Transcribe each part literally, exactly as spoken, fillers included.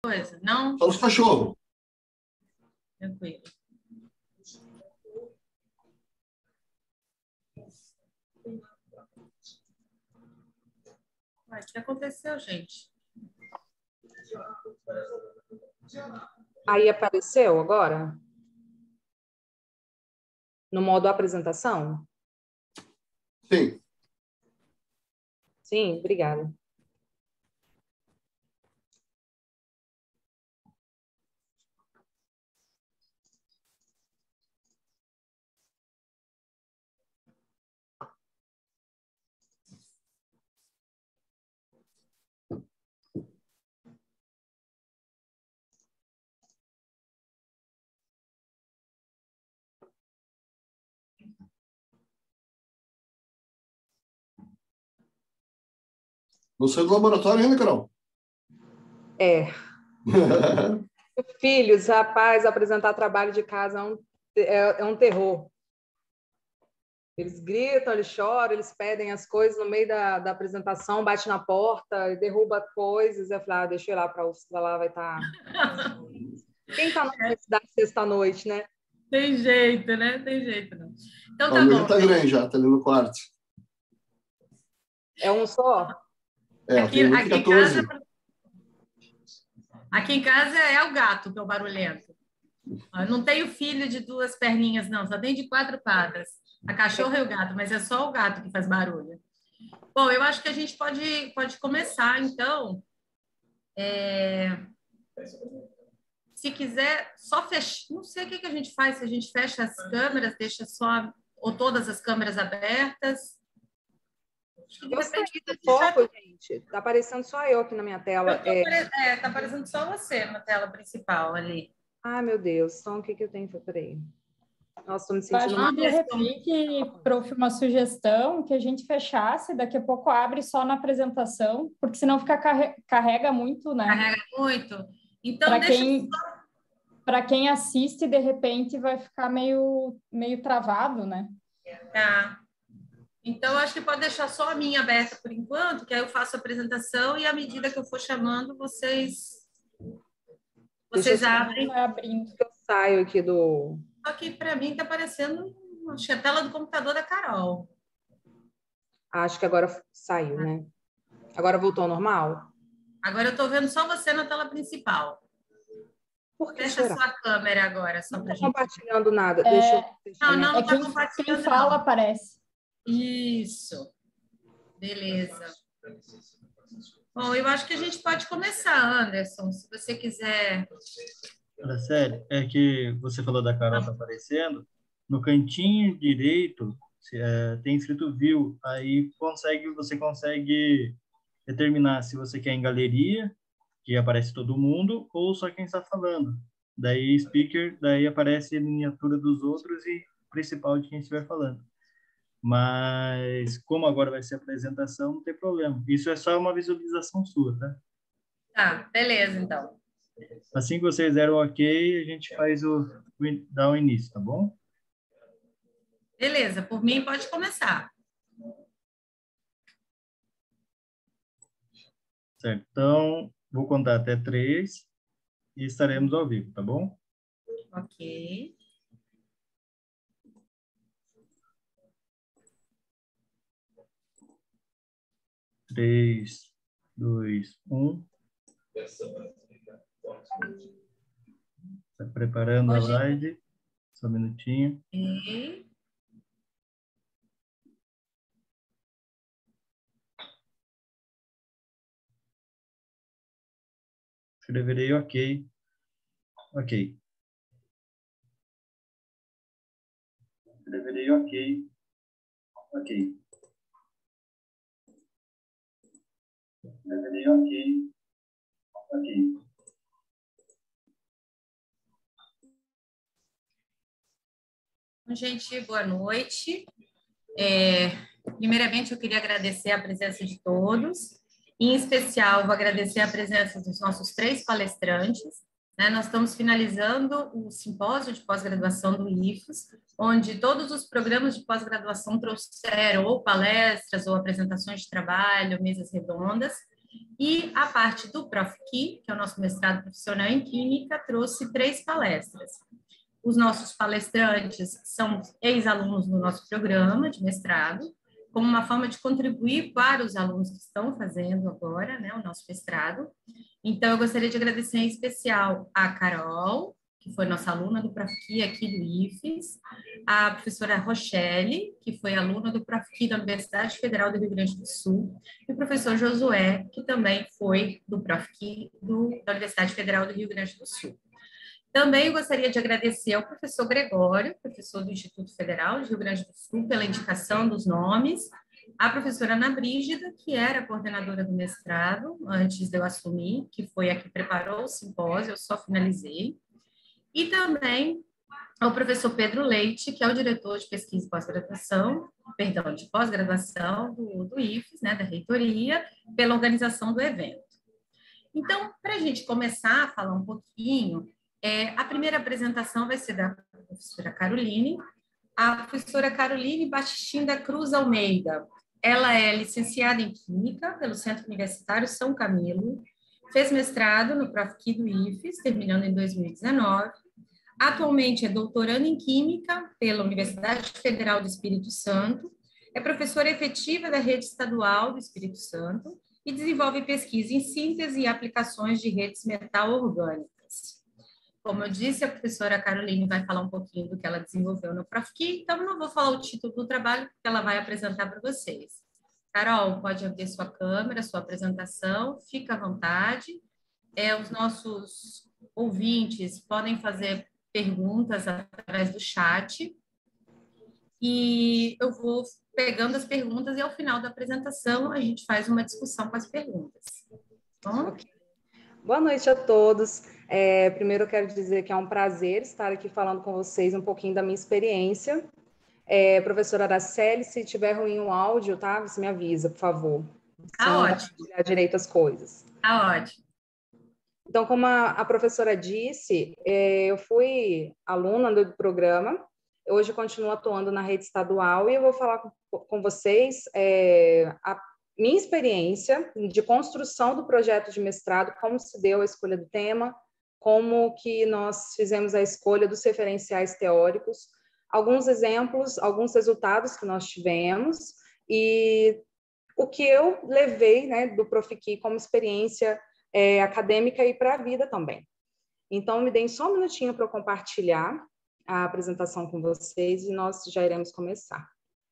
coisa? Não? Só os cachorros. Tranquilo. Ué, o que aconteceu, gente? Aí apareceu agora? No modo apresentação? Sim. Sim, obrigada. Não saiu do laboratório ainda, Carol? É. Filhos, rapaz, apresentar trabalho de casa é um, é, é um terror. Eles gritam, eles choram, eles pedem as coisas no meio da, da apresentação, bate na porta, derruba coisas. Eu falo, ah, deixa eu ir lá para a U F S C, lá vai estar. Tá... Quem está na universidade sexta-noite, né? Tem jeito, né? Tem jeito, não. Então tá o meu bom. já tá grande, já, tá ali no quarto. É um só? É, aqui, tem aqui, em quatorze. casa, aqui em casa é o gato que é o barulhento. Eu não tenho filho de duas perninhas, não, só tem de quatro patas. A cachorra e o gato, mas é só o gato que faz barulho. Bom, eu acho que a gente pode, pode começar, então. É... Se quiser, só fechar. Não sei o que, que a gente faz, se a gente fecha as câmeras, deixa só, ou todas as câmeras abertas. Acho que de Eu repente, saí do deixar... foco, gente. Tá aparecendo só eu aqui na minha tela. Eu tô apare... É, tá aparecendo só você na tela principal ali. Ah, meu Deus. Então, o que, que eu tenho? Peraí. Nossa, estou me Eu acho sentindo... que, de repente, prof, uma sugestão que a gente fechasse, daqui a pouco abre só na apresentação, porque senão fica carre... carrega muito, né? Carrega muito. Então, para deixa quem só... Para quem assiste, de repente, vai ficar meio, meio travado, né? Tá. Então, acho que pode deixar só a minha aberta por enquanto, que aí eu faço a apresentação e à medida que eu for chamando, vocês, vocês eu abrem. Vai abrindo. Eu saio aqui do... Só que para mim está aparecendo, acho que a tela do computador da Carol. Acho que agora saiu, né? Agora voltou ao normal? Agora eu estou vendo só você na tela principal. Por que Fecha será? sua câmera agora. Só Não pra estou gente... compartilhando nada. É... Deixa eu fechar Não, minha... não, não é está quem, compartilhando, quem fala não. aparece. Isso. Beleza. Bom, eu acho que a gente pode começar, Anderson, se você quiser. Olha, sério, é que você falou da Carol tá aparecendo, no cantinho direito é, tem escrito View, aí consegue, você consegue determinar se você quer em galeria, que aparece todo mundo, ou só quem está falando. Daí speaker, daí aparece a miniatura dos outros e principal de quem estiver falando. Mas como agora vai ser a apresentação, não tem problema. Isso é só uma visualização sua, tá? Tá, beleza, então. Assim que vocês deram ok, a gente faz o, o dá o início, tá bom? Beleza, por mim pode começar. Certo, então vou contar até três e estaremos ao vivo, tá bom? Ok. Três, dois, um. Está preparando Hoje... a live? Só um minutinho. Okay. Escreverei ok. Ok. Escreverei ok. Ok. Escreverei ok. Ok. Gente, boa noite. É, primeiramente, eu queria agradecer a presença de todos. Em especial, vou agradecer a presença dos nossos três palestrantes. Né? Nós estamos finalizando o simpósio de pós-graduação do I F S, onde todos os programas de pós-graduação trouxeram ou palestras, ou apresentações de trabalho, mesas redondas. E a parte do Profqui, que é o nosso mestrado profissional em Química, trouxe três palestras. Os nossos palestrantes são ex-alunos do nosso programa de mestrado, como uma forma de contribuir para os alunos que estão fazendo agora, né, o nosso mestrado. Então, eu gostaria de agradecer em especial a Carol, que foi nossa aluna do Profqui aqui do I F E S, a professora Rochelle, que foi aluna do Profqui da Universidade Federal do Rio Grande do Sul, e o professor Josué, que também foi do Profqui do, da Universidade Federal do Rio Grande do Sul. Também eu gostaria de agradecer ao professor Gregório, professor do Instituto Federal do Rio Grande do Sul, pela indicação dos nomes, a professora Ana Brígida, que era a coordenadora do mestrado, antes de eu assumir, que foi a que preparou o simpósio, eu só finalizei, e também ao professor Pedro Leite, que é o diretor de pesquisa e pós-graduação, perdão, de pós-graduação do, do I F E S, né, da reitoria, pela organização do evento. Então, para a gente começar a falar um pouquinho, é, a primeira apresentação vai ser da professora Caroline, a professora Caroline Batistin da Cruz Almeida. Ela é licenciada em Química pelo Centro Universitário São Camilo, fez mestrado no Profqui do I F E S, terminando em dois mil e dezenove. Atualmente é doutoranda em Química pela Universidade Federal do Espírito Santo, é professora efetiva da Rede Estadual do Espírito Santo e desenvolve pesquisa em síntese e aplicações de redes metal-orgânicas. Como eu disse, a professora Caroline vai falar um pouquinho do que ela desenvolveu no Profqui, então não vou falar o título do trabalho, porque ela vai apresentar para vocês. Carol, pode abrir sua câmera, sua apresentação, fica à vontade. É, os nossos ouvintes podem fazer perguntas através do chat, e eu vou pegando as perguntas e ao final da apresentação a gente faz uma discussão com as perguntas. Bom? Okay. Boa noite a todos. É, primeiro eu quero dizer que é um prazer estar aqui falando com vocês um pouquinho da minha experiência. É, professora Araceli, se tiver ruim o áudio, tá? Você me avisa, por favor. Tá ótimo. Para direito as coisas. Tá ótimo. Então, como a, a professora disse, é, eu fui aluna do programa, hoje continuo atuando na rede estadual e eu vou falar com, com vocês é, a minha experiência de construção do projeto de mestrado, como se deu a escolha do tema, como que nós fizemos a escolha dos referenciais teóricos, alguns exemplos, alguns resultados que nós tivemos e o que eu levei, né, do Profqui como experiência É, acadêmica e para a vida também. Então, me deem só um minutinho para eu compartilhar a apresentação com vocês e nós já iremos começar.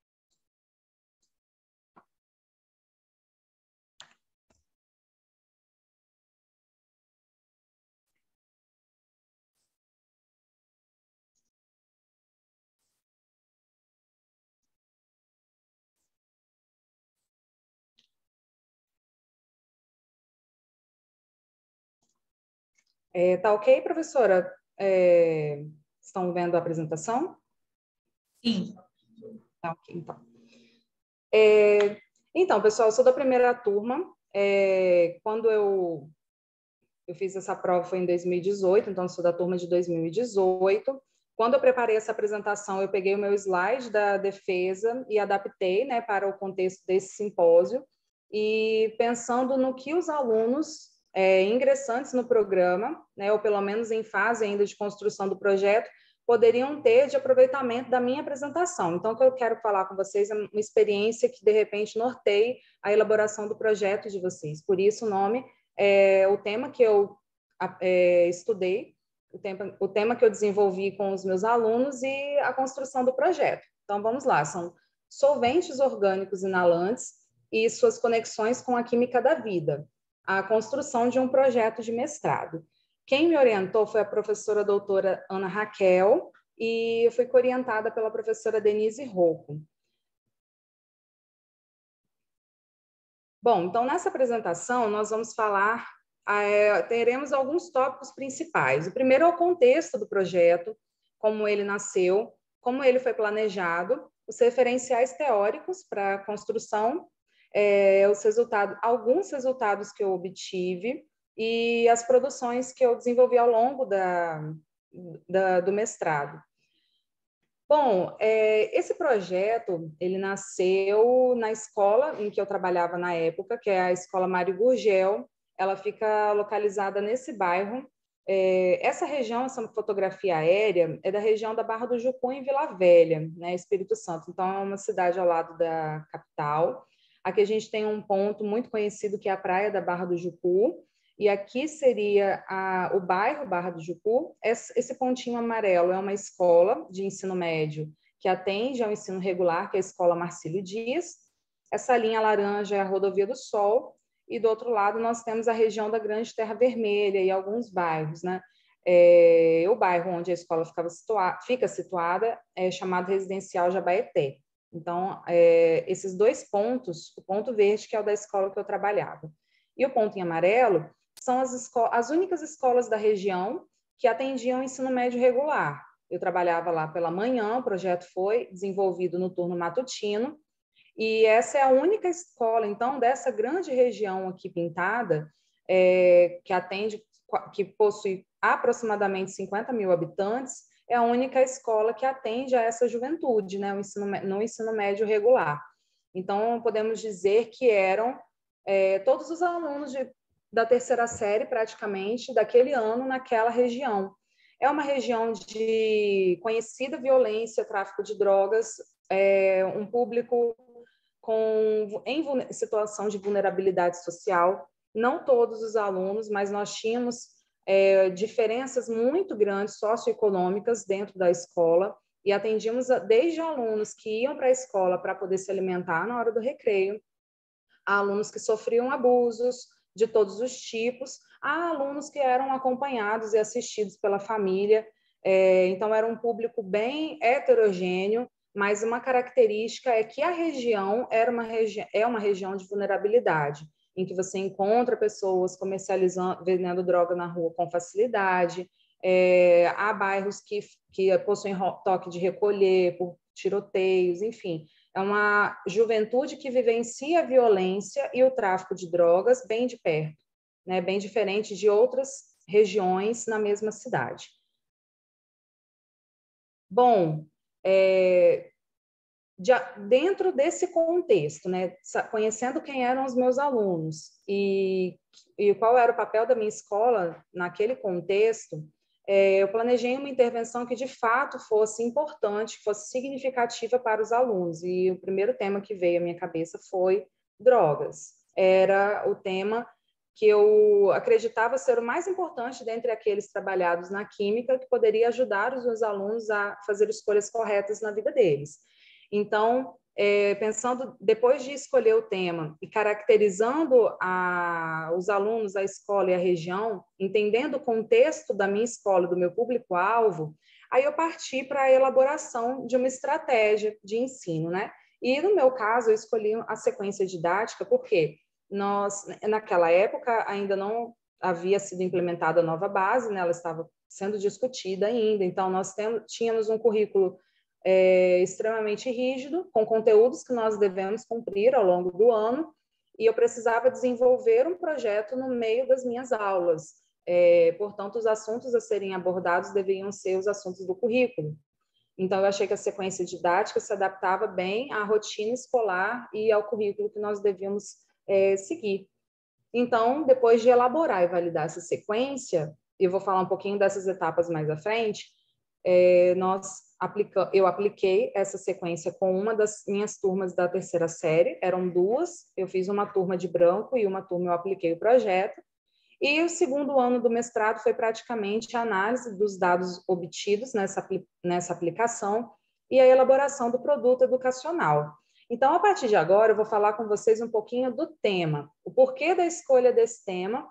É, tá ok, professora? É, estão vendo a apresentação? Sim. Tá ok, então. É, então, pessoal, eu sou da primeira turma. É, quando eu, eu fiz essa prova foi em dois mil e dezoito, então eu sou da turma de dois mil e dezoito. Quando eu preparei essa apresentação, eu peguei o meu slide da defesa e adaptei, né, para o contexto desse simpósio, e pensando no que os alunos É, ingressantes no programa, né, ou pelo menos em fase ainda de construção do projeto, poderiam ter de aproveitamento da minha apresentação. Então, o que eu quero falar com vocês é uma experiência que, de repente, norteie a elaboração do projeto de vocês. Por isso, o nome é o tema que eu é, estudei, o tema, o tema que eu desenvolvi com os meus alunos e a construção do projeto. Então, vamos lá. São solventes orgânicos inalantes e suas conexões com a química da vida. A construção de um projeto de mestrado. Quem me orientou foi a professora doutora Ana Raquel e eu fui orientada pela professora Denise Rocco. Bom, então nessa apresentação nós vamos falar, é, teremos alguns tópicos principais. O primeiro é o contexto do projeto, como ele nasceu, como ele foi planejado, os referenciais teóricos para a construção, É, os resultados, alguns resultados que eu obtive e as produções que eu desenvolvi ao longo da, da, do mestrado. Bom, é, esse projeto, ele nasceu na escola em que eu trabalhava na época, que é a Escola Mário Gurgel. Ela fica localizada nesse bairro. É, essa região, essa fotografia aérea, é da região da Barra do Jucu, em Vila Velha, né, Espírito Santo. Então, é uma cidade ao lado da capital. Aqui a gente tem um ponto muito conhecido, que é a Praia da Barra do Jucu, e aqui seria a, o bairro Barra do Jucu. Esse pontinho amarelo é uma escola de ensino médio que atende ao ensino regular, que é a Escola Marcílio Dias. Essa linha laranja é a Rodovia do Sol, e do outro lado nós temos a região da Grande Terra Vermelha e alguns bairros, né? É, o bairro onde a escola ficava situa fica situada é chamado Residencial Jabaeté. Então, é, esses dois pontos, o ponto verde, que é o da escola que eu trabalhava, e o ponto em amarelo, são as, as únicas escolas da região que atendiam o ensino médio regular. Eu trabalhava lá pela manhã, o projeto foi desenvolvido no turno matutino, e essa é a única escola, então, dessa grande região aqui pintada, é, que atende, que possui aproximadamente cinquenta mil habitantes, é a única escola que atende a essa juventude, né, o ensino, no ensino médio regular. Então, podemos dizer que eram é, todos os alunos de, da terceira série, praticamente, daquele ano, naquela região. É uma região de conhecida violência, tráfico de drogas, é, um público com, em situação de vulnerabilidade social. Não todos os alunos, mas nós tínhamos é, diferenças muito grandes socioeconômicas dentro da escola, e atendíamos desde alunos que iam para a escola para poder se alimentar na hora do recreio, a alunos que sofriam abusos de todos os tipos, a alunos que eram acompanhados e assistidos pela família. É, então, era um público bem heterogêneo, mas uma característica é que a região era uma regi- é uma região de vulnerabilidade, em que você encontra pessoas comercializando, vendendo droga na rua com facilidade. É, há bairros que, que possuem toque de recolher por tiroteios, enfim. É uma juventude que vivencia a violência e o tráfico de drogas bem de perto, né? Bem diferente de outras regiões na mesma cidade. Bom, é, já dentro desse contexto, né, conhecendo quem eram os meus alunos e, e qual era o papel da minha escola naquele contexto, é, eu planejei uma intervenção que de fato fosse importante, que fosse significativa para os alunos. E o primeiro tema que veio à minha cabeça foi drogas. Era o tema que eu acreditava ser o mais importante dentre aqueles trabalhados na química, que poderia ajudar os meus alunos a fazer escolhas corretas na vida deles. Então, é, pensando, depois de escolher o tema e caracterizando a, os alunos, a escola e a região, entendendo o contexto da minha escola, do meu público-alvo, aí eu parti para a elaboração de uma estratégia de ensino, né? E, no meu caso, eu escolhi a sequência didática porque nós, naquela época, ainda não havia sido implementada a nova base, né? Ela estava sendo discutida ainda, então nós tínhamos um currículo É, extremamente rígido, com conteúdos que nós devemos cumprir ao longo do ano, e eu precisava desenvolver um projeto no meio das minhas aulas. É, portanto, os assuntos a serem abordados deveriam ser os assuntos do currículo. Então, eu achei que a sequência didática se adaptava bem à rotina escolar e ao currículo que nós devíamos é, seguir. Então, depois de elaborar e validar essa sequência, eu vou falar um pouquinho dessas etapas mais à frente, é, nós Aplica, eu apliquei essa sequência com uma das minhas turmas da terceira série, eram duas, eu fiz uma turma de branco e uma turma eu apliquei o projeto, e o segundo ano do mestrado foi praticamente a análise dos dados obtidos nessa, nessa aplicação e a elaboração do produto educacional. Então, a partir de agora, eu vou falar com vocês um pouquinho do tema, o porquê da escolha desse tema,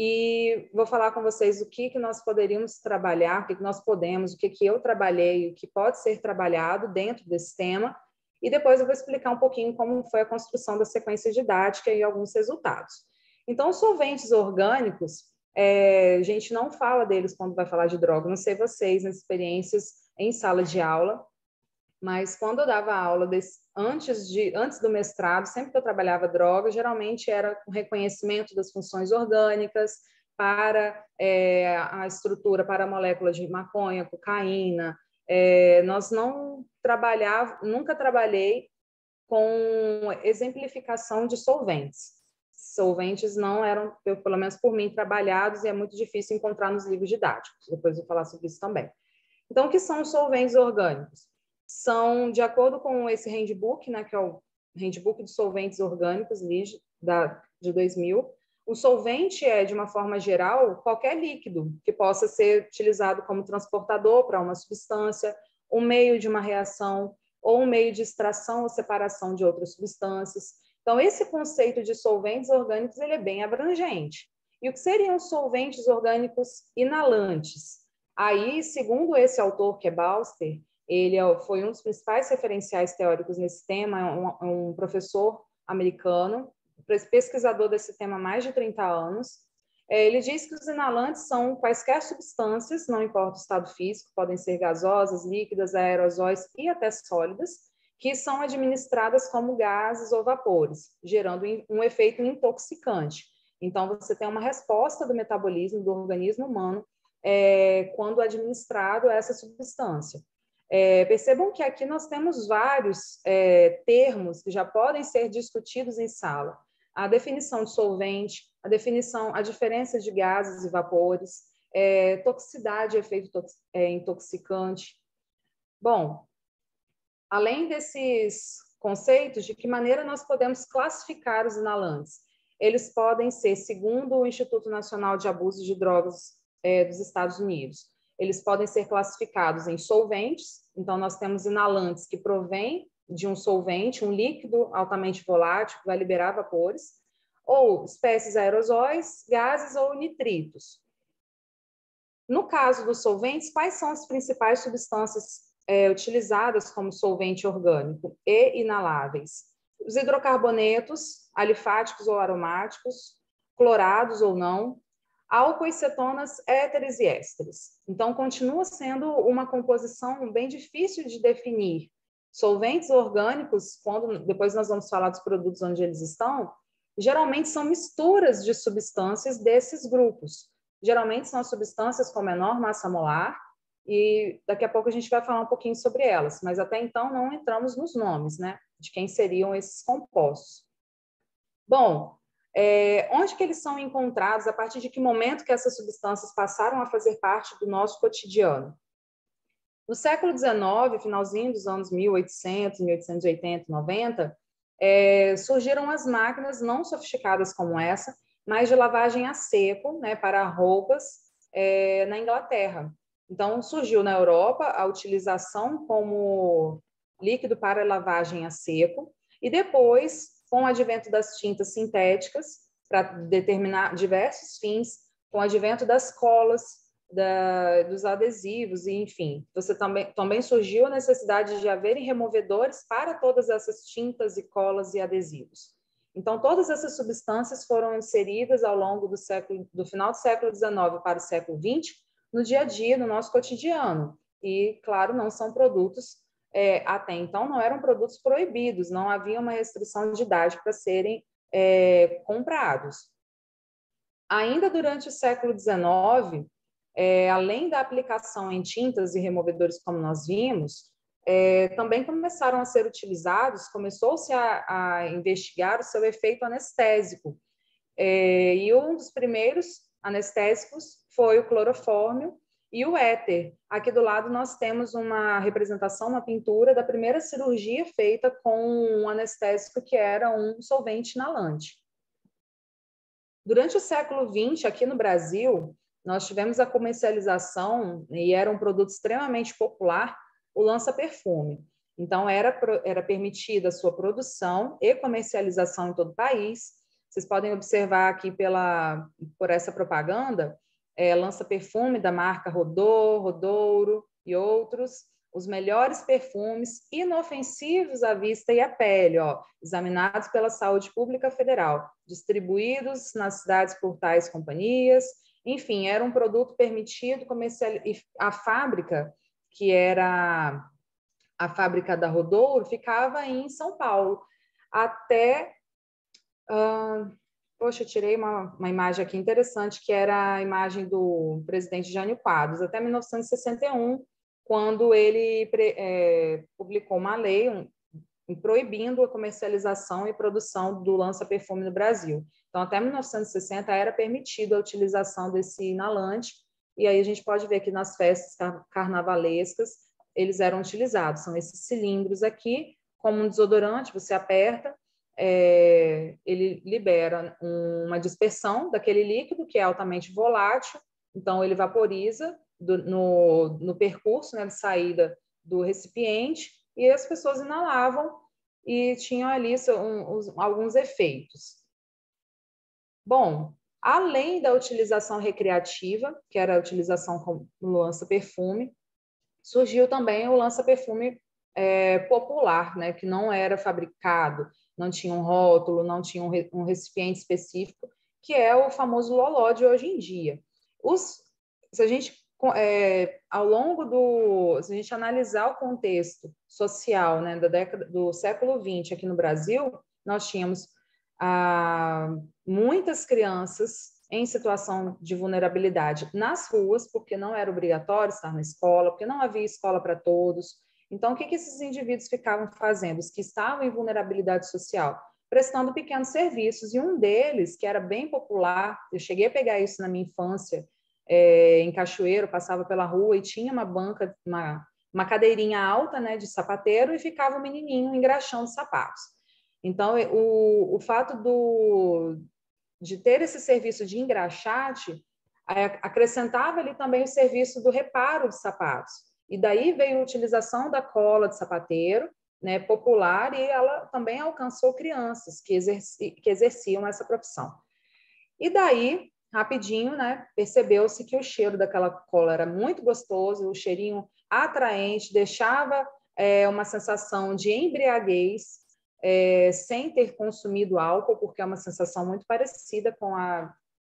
e vou falar com vocês o que, que nós poderíamos trabalhar, o que, que nós podemos, o que, que eu trabalhei, o que pode ser trabalhado dentro desse tema, e depois eu vou explicar um pouquinho como foi a construção da sequência didática e alguns resultados. Então, os solventes orgânicos, é, a gente não fala deles quando vai falar de droga, não sei vocês, nas experiências em sala de aula, mas quando eu dava aula desse, antes, de, antes do mestrado, sempre que eu trabalhava droga, geralmente era o reconhecimento das funções orgânicas para é, a estrutura, para a molécula de maconha, cocaína, É, nós não trabalhava, nunca trabalhei com exemplificação de solventes. Solventes não eram, pelo menos por mim, trabalhados, e é muito difícil encontrar nos livros didáticos. Depois eu vou falar sobre isso também. Então, o que são os solventes orgânicos? São, de acordo com esse handbook, né, que é o Handbook de Solventes Orgânicos, L I G, da, de dois mil, o solvente é, de uma forma geral, qualquer líquido que possa ser utilizado como transportador para uma substância, um meio de uma reação, ou um meio de extração ou separação de outras substâncias. Então, esse conceito de solventes orgânicos ele é bem abrangente. E o que seriam solventes orgânicos inalantes? Aí, segundo esse autor, que é Balster, ele foi um dos principais referenciais teóricos nesse tema, um, um professor americano, pesquisador desse tema há mais de trinta anos. Ele diz que os inalantes são quaisquer substâncias, não importa o estado físico, podem ser gasosas, líquidas, aerosóis e até sólidas, que são administradas como gases ou vapores, gerando um efeito intoxicante. Então, você tem uma resposta do metabolismo do organismo humano é, quando administrado essa substância. É, percebam que aqui nós temos vários é, termos que já podem ser discutidos em sala. A definição de solvente, a definição, a diferença de gases e vapores, é, toxicidade e efeito tox, é, intoxicante. Bom, além desses conceitos, de que maneira nós podemos classificar os inalantes? Eles podem ser, segundo o Instituto Nacional de Abuso de Drogas é, dos Estados Unidos, eles podem ser classificados em solventes. Então, nós temos inalantes que provêm de um solvente, um líquido altamente volátil, que vai liberar vapores, ou espécies aerosóis, gases ou nitritos. No caso dos solventes, quais são as principais substâncias é, utilizadas como solvente orgânico e inaláveis? Os hidrocarbonetos, alifáticos ou aromáticos, clorados ou não, álcoois, cetonas, éteres e ésteres. Então, continua sendo uma composição bem difícil de definir. Solventes orgânicos, quando depois nós vamos falar dos produtos onde eles estão, geralmente são misturas de substâncias desses grupos. Geralmente são as substâncias com menor massa molar, e daqui a pouco a gente vai falar um pouquinho sobre elas, mas até então não entramos nos nomes, né, de quem seriam esses compostos. Bom, É, onde que eles são encontrados, a partir de que momento que essas substâncias passaram a fazer parte do nosso cotidiano? No século dezenove, finalzinho dos anos mil e oitocentos, mil oitocentos e oitenta, noventa, é, surgiram as máquinas não sofisticadas como essa, mas de lavagem a seco, né, para roupas é, na Inglaterra. Então, surgiu na Europa a utilização como líquido para lavagem a seco, e depois, com o advento das tintas sintéticas, para determinar diversos fins, com o advento das colas, da, dos adesivos, e enfim, você também, também surgiu a necessidade de haverem removedores para todas essas tintas e colas e adesivos. Então, todas essas substâncias foram inseridas ao longo do século, do final do século dezenove para o século vinte, no dia a dia, no nosso cotidiano. E, claro, não são produtos É, até então não eram produtos proibidos, não havia uma restrição de idade para serem é, comprados. Ainda durante o século dezenove, é, além da aplicação em tintas e removedores, como nós vimos, é, também começaram a ser utilizados, começou-se a, a investigar o seu efeito anestésico. É, e um dos primeiros anestésicos foi o clorofórmio e o éter. Aqui do lado nós temos uma representação, uma pintura da primeira cirurgia feita com um anestésico que era um solvente inalante. Durante o século vinte, aqui no Brasil, nós tivemos a comercialização, e era um produto extremamente popular, o lança-perfume. Então, era, era permitida a sua produção e comercialização em todo o país. Vocês podem observar aqui pela, por essa propaganda, É, lança-perfume da marca Rodô, Rodouro e outros, os melhores perfumes inofensivos à vista e à pele, ó, examinados pela Saúde Pública Federal, distribuídos nas cidades por tais companhias. Enfim, era um produto permitido comercial. E a fábrica, que era a fábrica da Rodouro, ficava em São Paulo, até... Uh, Poxa, eu tirei uma, uma imagem aqui interessante, que era a imagem do presidente Jânio Quadros. Até mil novecentos e sessenta e um, quando ele é, publicou uma lei um, proibindo a comercialização e produção do lança-perfume no Brasil. Então, até mil novecentos e sessenta era permitida a utilização desse inalante, e aí a gente pode ver que nas festas carnavalescas eles eram utilizados. São esses cilindros aqui, como um desodorante, você aperta, é, ele libera uma dispersão daquele líquido, que é altamente volátil, então ele vaporiza do, no, no percurso, né, de saída do recipiente, e as pessoas inalavam e tinham ali um, um, alguns efeitos. Bom, além da utilização recreativa, que era a utilização como lança-perfume, surgiu também o lança-perfume é, popular, né, que não era fabricado, não tinha um rótulo, não tinha um, re, um recipiente específico, que é o famoso loló de hoje em dia. Os, se a gente, é, ao longo do... Se a gente analisar o contexto social, né, da década, do século vinte aqui no Brasil, nós tínhamos ah, muitas crianças em situação de vulnerabilidade nas ruas, porque não era obrigatório estar na escola, porque não havia escola para todos. Então, o que, que esses indivíduos ficavam fazendo? Os que estavam em vulnerabilidade social? Prestando pequenos serviços, e um deles, que era bem popular, eu cheguei a pegar isso na minha infância, é, em Cachoeiro, passava pela rua e tinha uma banca, uma, uma cadeirinha alta, né, de sapateiro, e ficava um menininho engraxando sapatos. Então, o, o fato do, de ter esse serviço de engraxate, acrescentava ali também o serviço do reparo de sapatos. E daí veio a utilização da cola de sapateiro, né, popular, e ela também alcançou crianças que, exerci, que exerciam essa profissão. E daí, rapidinho, né, percebeu-se que o cheiro daquela cola era muito gostoso, o cheirinho atraente, deixava é, uma sensação de embriaguez, É, sem ter consumido álcool, porque é uma sensação muito parecida com a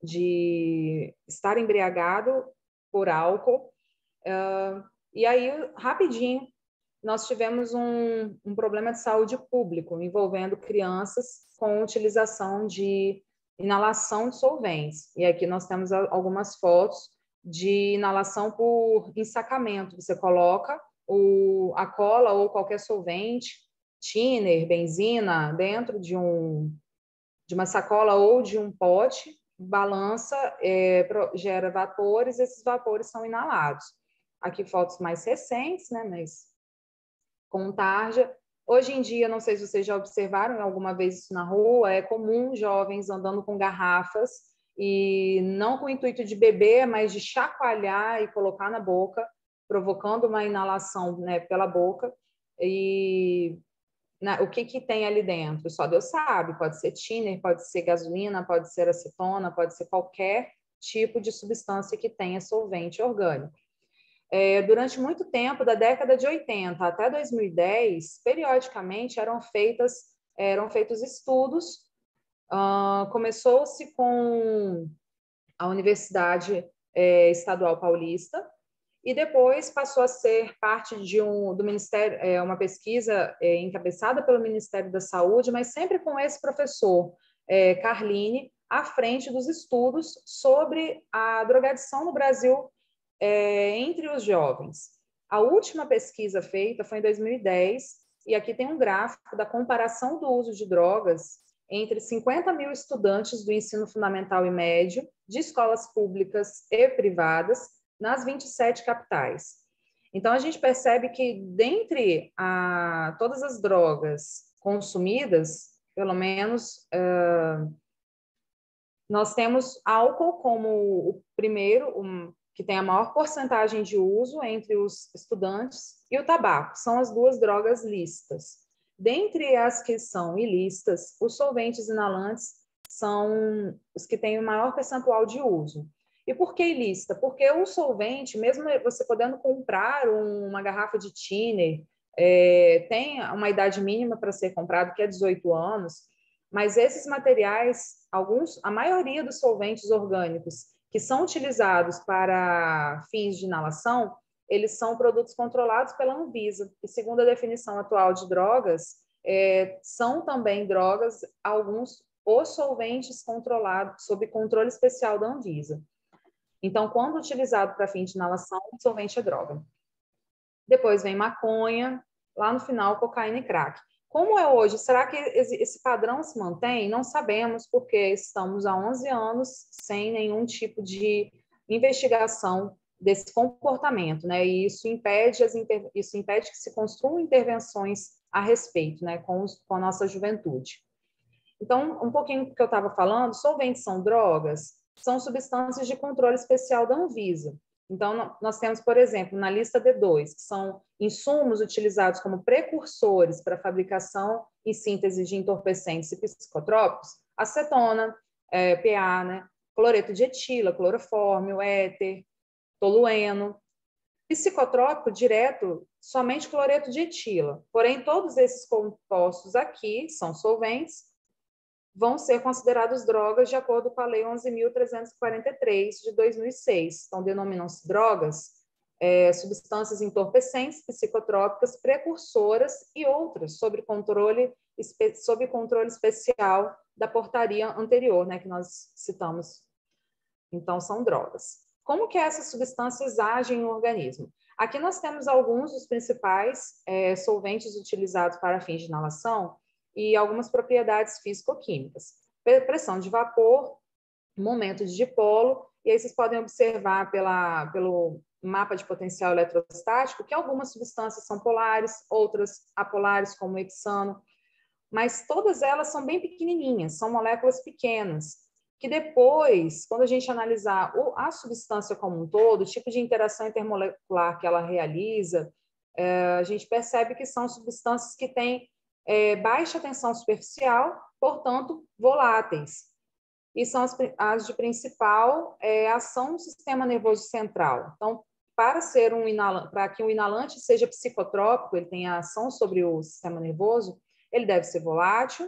de estar embriagado por álcool. Uh, e aí, rapidinho, nós tivemos um, um problema de saúde público envolvendo crianças com utilização de inalação de solventes. E aqui nós temos algumas fotos de inalação por ensacamento. Você coloca o, a cola ou qualquer solvente, thinner, benzina, dentro de, um, de uma sacola ou de um pote, balança, é, gera vapores, esses vapores são inalados. Aqui fotos mais recentes, né, mas com tarja. Hoje em dia, não sei se vocês já observaram alguma vez isso na rua, é comum jovens andando com garrafas, e não com o intuito de beber, mas de chacoalhar e colocar na boca, provocando uma inalação, né, pela boca, e o que, que tem ali dentro? Só Deus sabe, pode ser thinner, pode ser gasolina, pode ser acetona, pode ser qualquer tipo de substância que tenha solvente orgânico. É, durante muito tempo, da década de oitenta até dois mil e dez, periodicamente eram, feitas, eram feitos estudos. Uh, começou-se com a Universidade é, Estadual Paulista, e depois passou a ser parte de um, do Ministério, é, uma pesquisa é, encabeçada pelo Ministério da Saúde, mas sempre com esse professor, é, Carline, à frente dos estudos sobre a drogadição no Brasil é, entre os jovens. A última pesquisa feita foi em dois mil e dez, e aqui tem um gráfico da comparação do uso de drogas entre cinquenta mil estudantes do ensino fundamental e médio, de escolas públicas e privadas, nas vinte e sete capitais. Então, a gente percebe que, dentre a, todas as drogas consumidas, pelo menos, uh, nós temos álcool como o primeiro, um, que tem a maior porcentagem de uso entre os estudantes, e o tabaco, são as duas drogas lícitas. Dentre as que são ilícitas, os solventes inalantes são os que têm o maior percentual de uso. E por que ilícita? Porque o solvente, mesmo você podendo comprar uma garrafa de thinner, é, tem uma idade mínima para ser comprado, que é dezoito anos, mas esses materiais, alguns, a maioria dos solventes orgânicos que são utilizados para fins de inalação, eles são produtos controlados pela Anvisa. E segundo a definição atual de drogas, é, são também drogas, alguns, os solventes controlados, sob controle especial da Anvisa. Então, quando utilizado para fim de inalação, o solvente é droga. depois vem maconha, lá no final, cocaína e crack. Como é hoje? Será que esse padrão se mantém? Não sabemos, porque estamos há onze anos sem nenhum tipo de investigação desse comportamento, né? E isso impede, as inter... isso impede que se construam intervenções a respeito, né? Com, os... com a nossa juventude. Então, um pouquinho do que eu estava falando, solventes são drogas, são substâncias de controle especial da Anvisa. Então, nós temos, por exemplo, na lista D dois, que são insumos utilizados como precursores para a fabricação e síntese de entorpecentes e psicotrópicos, acetona, é, P A, né? Cloreto de etila, clorofórmio, éter, tolueno. Psicotrópico direto, somente cloreto de etila. Porém, todos esses compostos aqui são solventes, vão ser considerados drogas de acordo com a Lei onze mil trezentos e quarenta e três, de dois mil e seis. Então, denominam-se drogas, é, substâncias entorpecentes, psicotrópicas, precursoras e outras, sob controle, sob controle especial da portaria anterior, né, que nós citamos. Então, são drogas. Como que essas substâncias agem no organismo? Aqui nós temos alguns dos principais é, solventes utilizados para fins de inalação, e algumas propriedades físico-químicas. Pressão de vapor, momento de dipolo, e aí vocês podem observar pela, pelo mapa de potencial eletrostático que algumas substâncias são polares, outras apolares, como o hexano, mas todas elas são bem pequenininhas, são moléculas pequenas, que depois, quando a gente analisar a substância como um todo, o tipo de interação intermolecular que ela realiza, a gente percebe que são substâncias que têm É, baixa tensão superficial, portanto, voláteis. E são as, as de principal é, ação no sistema nervoso central. Então, para ser um inalante, para que um inalante seja psicotrópico, ele tenha ação sobre o sistema nervoso, ele deve ser volátil.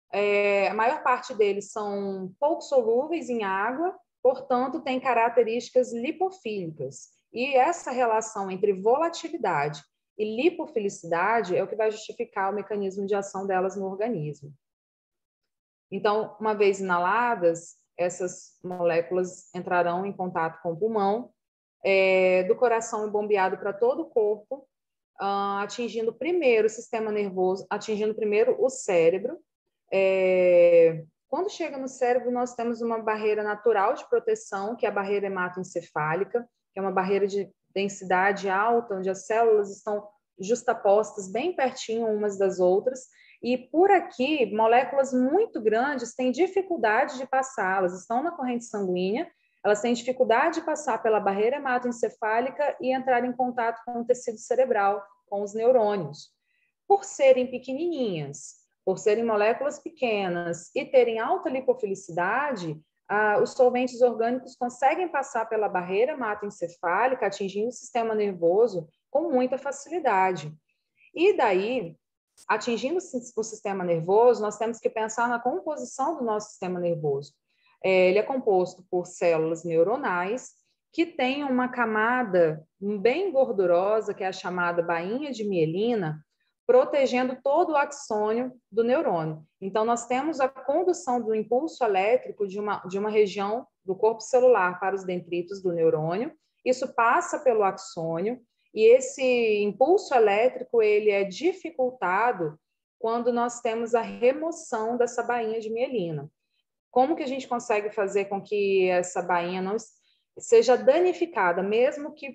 É, a maior parte deles são pouco solúveis em água, portanto, tem características lipofílicas. E essa relação entre volatilidade e lipofilicidade é o que vai justificar o mecanismo de ação delas no organismo. Então, uma vez inaladas, essas moléculas entrarão em contato com o pulmão, é, do coração é bombeado para todo o corpo, uh, atingindo primeiro o sistema nervoso, atingindo primeiro o cérebro. É, quando chega no cérebro, nós temos uma barreira natural de proteção, que é a barreira hematoencefálica, que é uma barreira de densidade alta, onde as células estão justapostas bem pertinho umas das outras, e por aqui, moléculas muito grandes têm dificuldade de passar, elas estão na corrente sanguínea, elas têm dificuldade de passar pela barreira hematoencefálica e entrar em contato com o tecido cerebral, com os neurônios. Por serem pequenininhas, por serem moléculas pequenas e terem alta lipofilicidade, ah, os solventes orgânicos conseguem passar pela barreira hematoencefálica, atingindo o sistema nervoso com muita facilidade. E daí, atingindo o sistema nervoso, nós temos que pensar na composição do nosso sistema nervoso. É, ele é composto por células neuronais que têm uma camada bem gordurosa, que é a chamada bainha de mielina, protegendo todo o axônio do neurônio. Então, nós temos a condução do impulso elétrico de uma, de uma região do corpo celular para os dendritos do neurônio. Isso passa pelo axônio, e esse impulso elétrico ele é dificultado quando nós temos a remoção dessa bainha de mielina. Como que a gente consegue fazer com que essa bainha não seja danificada, mesmo que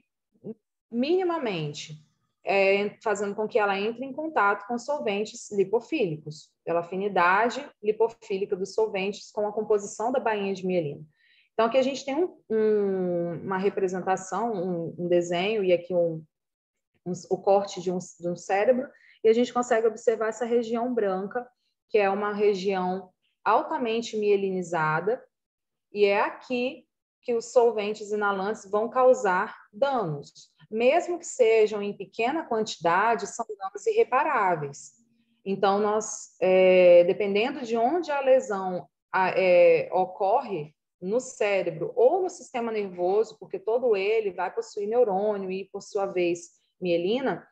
minimamente? É, fazendo com que ela entre em contato com solventes lipofílicos, pela afinidade lipofílica dos solventes com a composição da bainha de mielina. Então, aqui a gente tem um, um, uma representação, um, um desenho, e aqui um, um, o corte de um, de um cérebro, e a gente consegue observar essa região branca, que é uma região altamente mielinizada, e é aqui que os solventes inalantes vão causar danos. Mesmo que sejam em pequena quantidade, são danos irreparáveis. Então, nós, é, dependendo de onde a lesão é, ocorre, no cérebro ou no sistema nervoso, porque todo ele vai possuir neurônio e, por sua vez, mielina,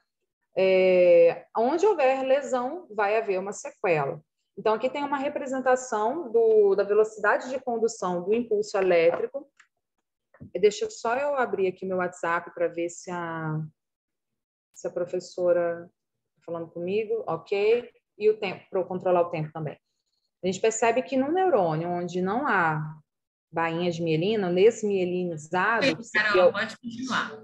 é, onde houver lesão, vai haver uma sequela. Então, aqui tem uma representação do, da velocidade de condução do impulso elétrico. Deixa só eu abrir aqui meu WhatsApp para ver se a, se a professora está falando comigo, ok. E o tempo, para eu controlar o tempo também. A gente percebe que num neurônio onde não há bainhas de mielina, desmielinizado... Carol, eu... pode continuar.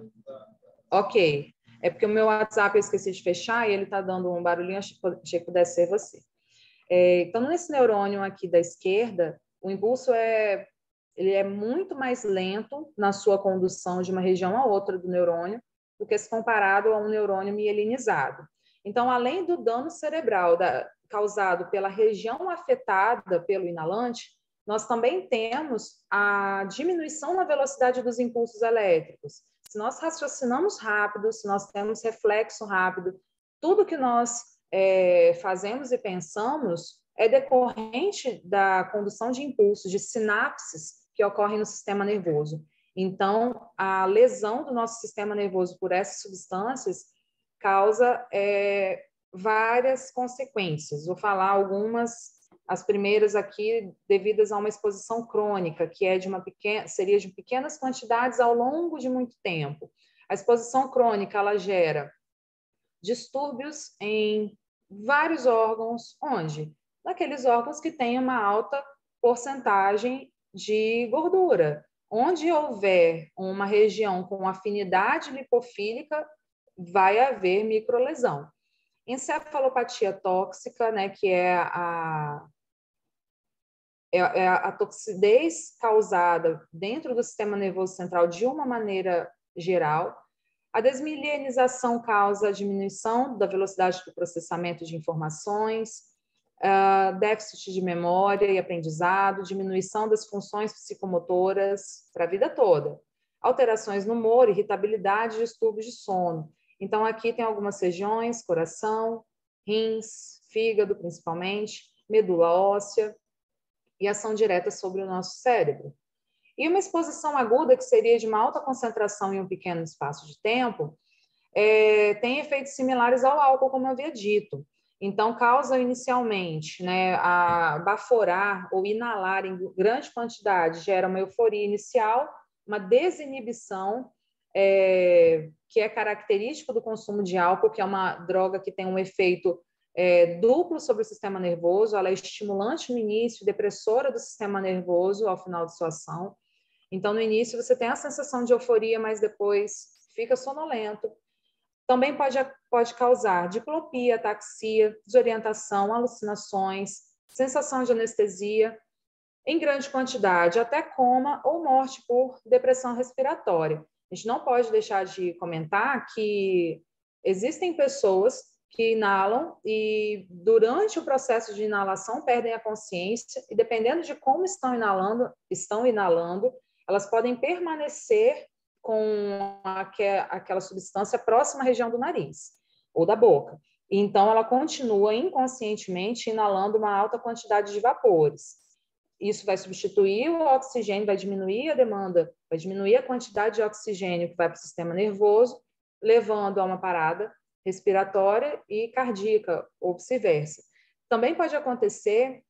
Ok. É porque o meu WhatsApp eu esqueci de fechar e ele está dando um barulhinho, achei que pudesse ser você. É, então, nesse neurônio aqui da esquerda, o impulso é, ele é muito mais lento na sua condução de uma região a outra do neurônio do que se comparado a um neurônio mielinizado. Então, além do dano cerebral da, causado pela região afetada pelo inalante, nós também temos a diminuição na velocidade dos impulsos elétricos. Se nós raciocinamos rápido, se nós temos reflexo rápido, tudo que nós é, fazemos e pensamos é decorrente da condução de impulsos, de sinapses que ocorrem no sistema nervoso. Então, a lesão do nosso sistema nervoso por essas substâncias causa é, várias consequências. Vou falar algumas, as primeiras aqui, devidas a uma exposição crônica, que é de uma pequena, seria de pequenas quantidades ao longo de muito tempo. A exposição crônica, ela gera distúrbios em vários órgãos, onde? Naqueles órgãos que têm uma alta porcentagem de gordura. Onde houver uma região com afinidade lipofílica, vai haver microlesão. Encefalopatia tóxica, né, que é a, é, é a toxidez causada dentro do sistema nervoso central de uma maneira geral. A desmielinização causa diminuição da velocidade do processamento de informações, uh, déficit de memória e aprendizado, diminuição das funções psicomotoras para a vida toda, alterações no humor, irritabilidade, distúrbios de sono. Então, aqui tem algumas regiões, coração, rins, fígado, principalmente, medula óssea e ação direta sobre o nosso cérebro. E uma exposição aguda, que seria de uma alta concentração em um pequeno espaço de tempo, é, tem efeitos similares ao álcool, como eu havia dito. Então, causa inicialmente, né, a baforar ou inalar em grande quantidade, gera uma euforia inicial, uma desinibição, é, que é característico do consumo de álcool, que é uma droga que tem um efeito é, duplo sobre o sistema nervoso, ela é estimulante no início, depressora do sistema nervoso ao final de sua ação. Então, no início, você tem a sensação de euforia, mas depois fica sonolento. Também pode, pode causar diplopia, ataxia, desorientação, alucinações, sensação de anestesia, em grande quantidade, até coma ou morte por depressão respiratória. A gente não pode deixar de comentar que existem pessoas que inalam e, durante o processo de inalação, perdem a consciência e, dependendo de como estão inalando, estão inalando, elas podem permanecer com aquela substância próxima à região do nariz ou da boca. Então, ela continua inconscientemente inalando uma alta quantidade de vapores. Isso vai substituir o oxigênio, vai diminuir a demanda, vai diminuir a quantidade de oxigênio que vai para o sistema nervoso, levando a uma parada respiratória e cardíaca, ou vice-versa. Também pode acontecer,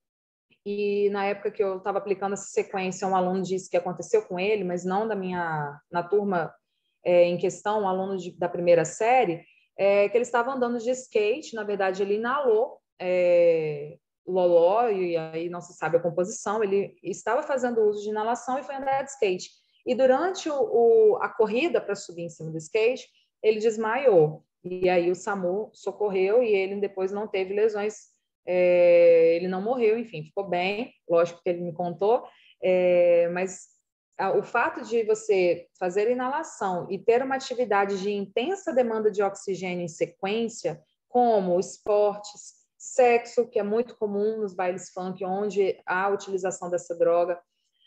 e na época que eu estava aplicando essa sequência, um aluno disse que aconteceu com ele, mas não da minha, na turma é, em questão, um aluno de, da primeira série, é, que ele estava andando de skate, na verdade ele inalou é, loló, e aí não se sabe a composição, ele estava fazendo uso de inalação e foi andar de skate. E durante o, o, a corrida para subir em cima do skate, ele desmaiou. E aí o SAMU socorreu e ele depois não teve lesões, é, ele não morreu, enfim, ficou bem, lógico que ele me contou, é, mas a, o fato de você fazer inalação e ter uma atividade de intensa demanda de oxigênio em sequência, como esportes, sexo, que é muito comum nos bailes funk, onde há a utilização dessa droga,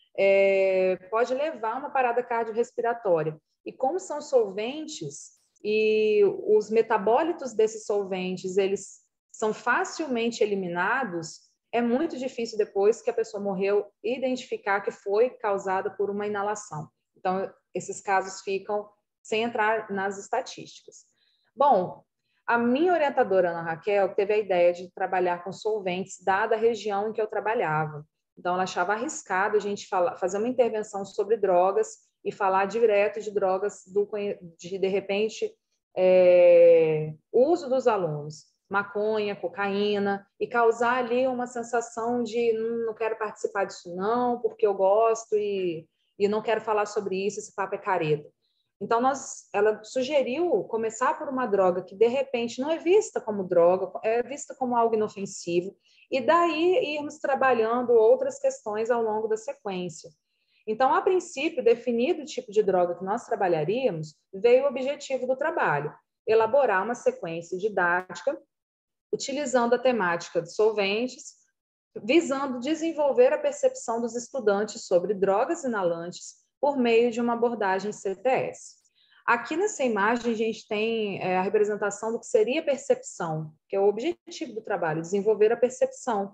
é, pode levar a uma parada cardiorrespiratória. E como são solventes, e os metabólitos desses solventes, eles são facilmente eliminados, é muito difícil depois que a pessoa morreu identificar que foi causada por uma inalação. Então, esses casos ficam sem entrar nas estatísticas. Bom, a minha orientadora, Ana Raquel, teve a ideia de trabalhar com solventes, dada a região em que eu trabalhava. Então, ela achava arriscado a gente falar, fazer uma intervenção sobre drogas e falar direto de drogas, do, de, de repente, é, uso dos alunos, maconha, cocaína, e causar ali uma sensação de hum, não quero participar disso não, porque eu gosto e, e não quero falar sobre isso, esse papo é careta. Então, nós, ela sugeriu começar por uma droga que, de repente, não é vista como droga, é vista como algo inofensivo, e daí irmos trabalhando outras questões ao longo da sequência. Então, a princípio, definido o tipo de droga que nós trabalharíamos, veio o objetivo do trabalho, elaborar uma sequência didática, utilizando a temática de solventes, visando desenvolver a percepção dos estudantes sobre drogas inalantes por meio de uma abordagem C T S. Aqui nessa imagem a gente tem é, a representação do que seria percepção, que é o objetivo do trabalho, desenvolver a percepção.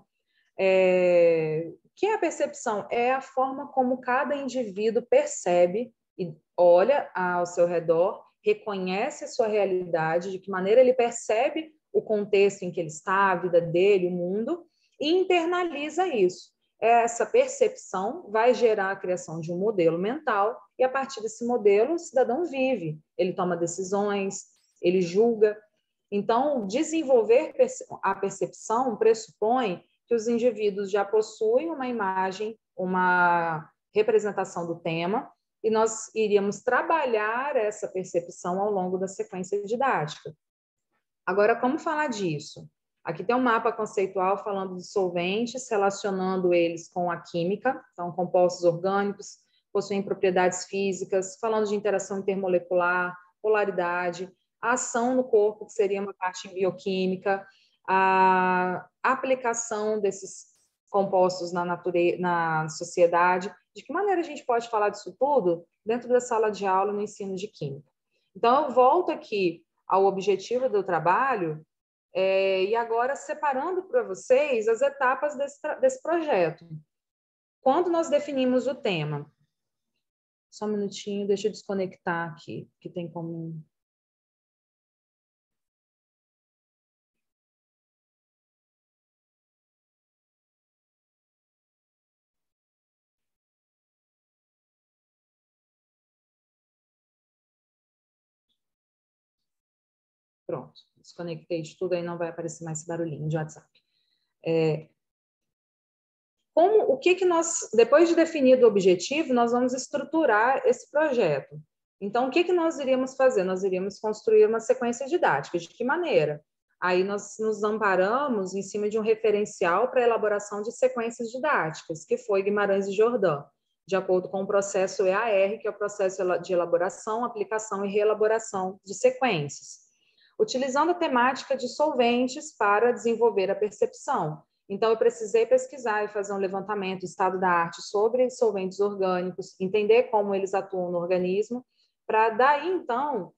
É... O que é a percepção? É a forma como cada indivíduo percebe e olha ao seu redor, reconhece a sua realidade, de que maneira ele percebe o contexto em que ele está, a vida dele, o mundo, e internaliza isso. Essa percepção vai gerar a criação de um modelo mental e, a partir desse modelo, o cidadão vive. Ele toma decisões, ele julga. Então, desenvolver a percepção pressupõe que os indivíduos já possuem uma imagem, uma representação do tema, e nós iríamos trabalhar essa percepção ao longo da sequência didática. Agora, como falar disso? Aqui tem um mapa conceitual falando de solventes, relacionando eles com a química, então compostos orgânicos, possuem propriedades físicas, falando de interação intermolecular, polaridade, a ação no corpo, que seria uma parte bioquímica, a aplicação desses compostos na, natureza, na sociedade. De que maneira a gente pode falar disso tudo dentro da sala de aula no ensino de química? Então, eu volto aqui ao objetivo do trabalho, É, e agora separando para vocês as etapas desse, desse projeto. Quando nós definimos o tema, só um minutinho, deixa eu desconectar aqui, que tem como... Pronto, desconectei de tudo, aí não vai aparecer mais esse barulhinho de WhatsApp. É, como, o que que nós, depois de definido o objetivo, nós vamos estruturar esse projeto. Então, o que que nós iríamos fazer? Nós iríamos construir uma sequência didática. De que maneira? Aí nós nos amparamos em cima de um referencial para a elaboração de sequências didáticas, que foi Guimarães e Jordão, de acordo com o processo E A R, que é o processo de elaboração, aplicação e reelaboração de sequências, utilizando a temática de solventes para desenvolver a percepção. Então, eu precisei pesquisar e fazer um levantamento do estado da arte sobre solventes orgânicos, entender como eles atuam no organismo, para daí, então,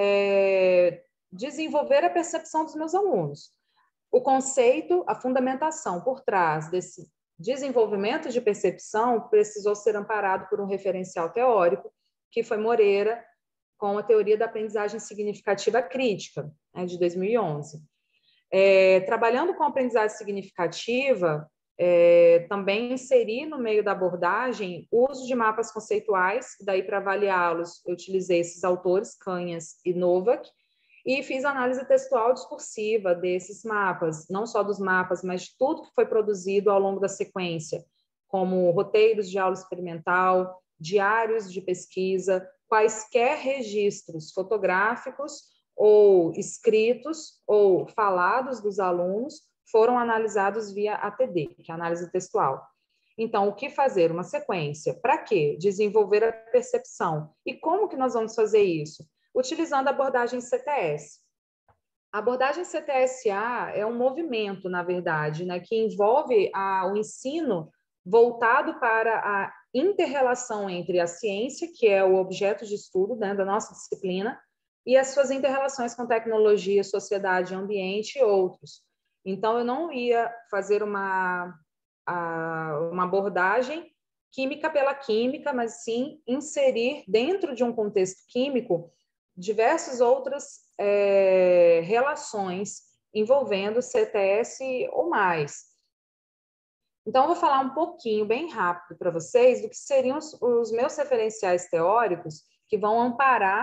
é, desenvolver a percepção dos meus alunos. O conceito, a fundamentação por trás desse desenvolvimento de percepção precisou ser amparado por um referencial teórico, que foi Moreira, com a teoria da aprendizagem significativa crítica, né, de dois mil e onze. É, trabalhando com a aprendizagem significativa, é, também inseri no meio da abordagem o uso de mapas conceituais, daí para avaliá-los eu utilizei esses autores, Canhas e Novak, e fiz análise textual discursiva desses mapas, não só dos mapas, mas de tudo que foi produzido ao longo da sequência, como roteiros de aula experimental, diários de pesquisa, quaisquer registros fotográficos ou escritos ou falados dos alunos foram analisados via A T D, que é análise textual. Então, o que fazer? Uma sequência. Para quê? Desenvolver a percepção. E como que nós vamos fazer isso? Utilizando a abordagem C T S. A abordagem C T S A é um movimento, na verdade, né, que envolve a, o ensino voltado para a inter-relação entre a ciência, que é o objeto de estudo, né, da nossa disciplina, e as suas inter-relações com tecnologia, sociedade, ambiente e outros. Então, eu não ia fazer uma, a, uma abordagem química pela química, mas sim inserir dentro de um contexto químico diversas outras é, relações envolvendo C T S ou mais. Então, eu vou falar um pouquinho, bem rápido, para vocês, do que seriam os, os meus referenciais teóricos que vão amparar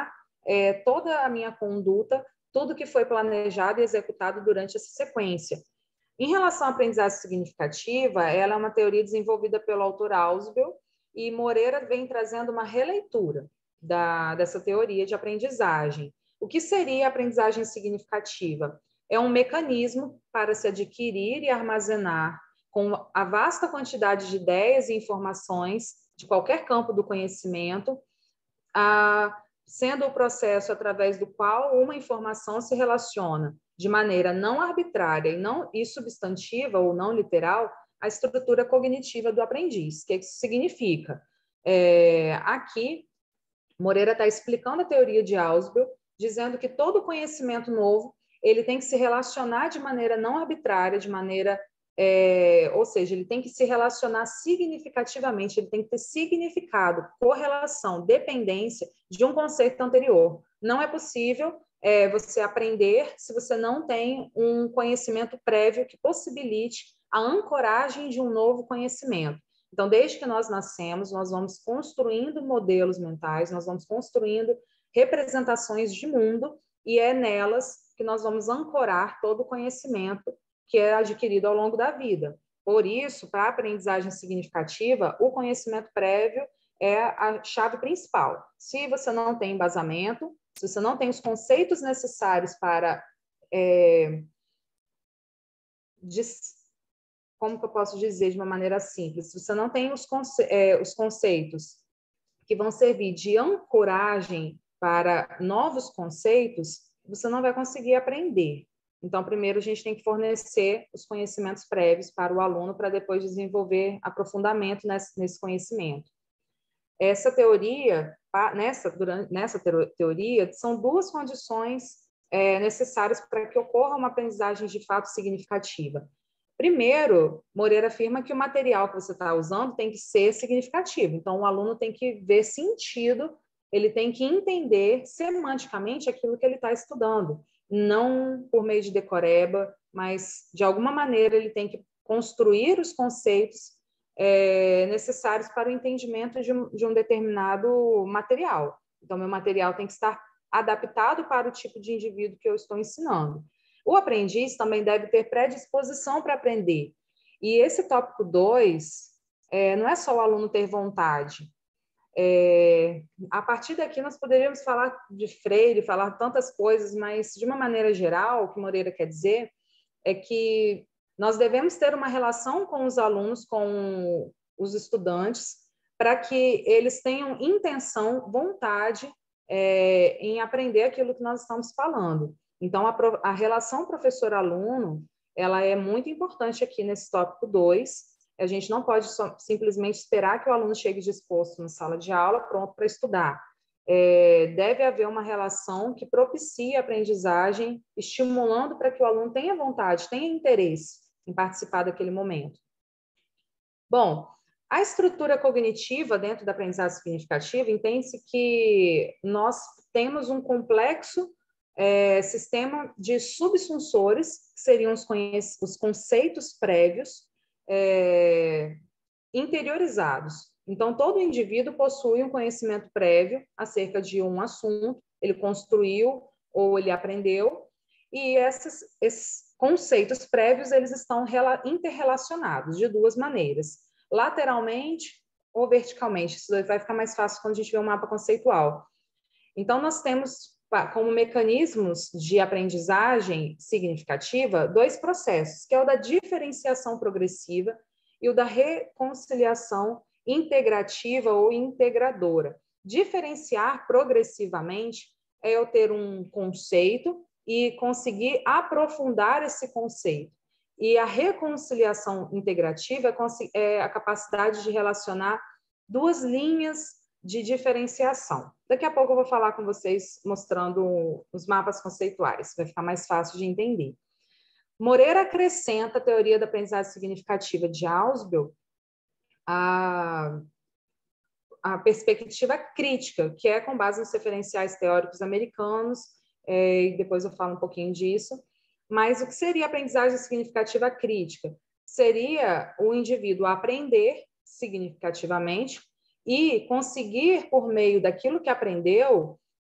é, toda a minha conduta, tudo que foi planejado e executado durante essa sequência. Em relação à aprendizagem significativa, ela é uma teoria desenvolvida pelo autor Ausubel, e Moreira vem trazendo uma releitura da, dessa teoria de aprendizagem. O que seria a aprendizagem significativa? É um mecanismo para se adquirir e armazenar com a vasta quantidade de ideias e informações de qualquer campo do conhecimento, a, sendo o processo através do qual uma informação se relaciona de maneira não arbitrária e, não, e substantiva ou não literal à estrutura cognitiva do aprendiz. O que isso significa? É, aqui, Moreira está explicando a teoria de Ausubel, dizendo que todo conhecimento novo ele tem que se relacionar de maneira não arbitrária, de maneira, é, ou seja, ele tem que se relacionar significativamente, ele tem que ter significado, correlação, dependência de um conceito anterior. Não é possível é, você aprender se você não tem um conhecimento prévio que possibilite a ancoragem de um novo conhecimento. Então, desde que nós nascemos, nós vamos construindo modelos mentais, nós vamos construindo representações de mundo, e é nelas que nós vamos ancorar todo o conhecimento que é adquirido ao longo da vida. Por isso, para a aprendizagem significativa, o conhecimento prévio é a chave principal. Se você não tem embasamento, se você não tem os conceitos necessários para... É, dis, como que eu posso dizer de uma maneira simples? Se você não tem os, conce, é, os conceitos que vão servir de ancoragem para novos conceitos, você não vai conseguir aprender. Então, primeiro, a gente tem que fornecer os conhecimentos prévios para o aluno, para depois desenvolver aprofundamento nesse, nesse conhecimento. Essa teoria, nessa, durante, nessa teoria, são duas condições é, necessárias para que ocorra uma aprendizagem de fato significativa. Primeiro, Moreira afirma que o material que você está usando tem que ser significativo. Então, o aluno tem que ver sentido, ele tem que entender semanticamente aquilo que ele está estudando. Não por meio de decoreba, mas, de alguma maneira, ele tem que construir os conceitos é, necessários para o entendimento de um, de um determinado material. Então, meu material tem que estar adaptado para o tipo de indivíduo que eu estou ensinando. O aprendiz também deve ter predisposição para aprender. E esse tópico dois, é, não é só o aluno ter vontade. É, a partir daqui, nós poderíamos falar de Freire, falar tantas coisas, mas, de uma maneira geral, o que Moreira quer dizer é que nós devemos ter uma relação com os alunos, com os estudantes, para que eles tenham intenção, vontade é, em aprender aquilo que nós estamos falando. Então, a, a relação professor-aluno, ela é muito importante aqui nesse tópico dois. A gente não pode só, simplesmente esperar que o aluno chegue disposto na sala de aula, pronto para estudar. É, deve haver uma relação que propicie a aprendizagem, estimulando para que o aluno tenha vontade, tenha interesse em participar daquele momento. Bom, a estrutura cognitiva dentro da aprendizagem significativa entende-se que nós temos um complexo é, sistema de subsunsores, que seriam os, os conceitos prévios, É, interiorizados. Então, todo indivíduo possui um conhecimento prévio acerca de um assunto, ele construiu ou ele aprendeu, e esses, esses conceitos prévios, eles estão interrelacionados de duas maneiras, lateralmente ou verticalmente. Isso vai ficar mais fácil quando a gente vê um mapa conceitual. Então, nós temos como mecanismos de aprendizagem significativa dois processos, que é o da diferenciação progressiva e o da reconciliação integrativa ou integradora. Diferenciar progressivamente é eu ter um conceito e conseguir aprofundar esse conceito. E a reconciliação integrativa é a capacidade de relacionar duas linhas de diferenciação. Daqui a pouco eu vou falar com vocês mostrando os mapas conceituais, vai ficar mais fácil de entender. Moreira acrescenta a teoria da aprendizagem significativa de Ausubel a, a perspectiva crítica, que é com base nos referenciais teóricos americanos, é, e depois eu falo um pouquinho disso. Mas o que seria a aprendizagem significativa crítica? Seria o indivíduo aprender significativamente e conseguir, por meio daquilo que aprendeu,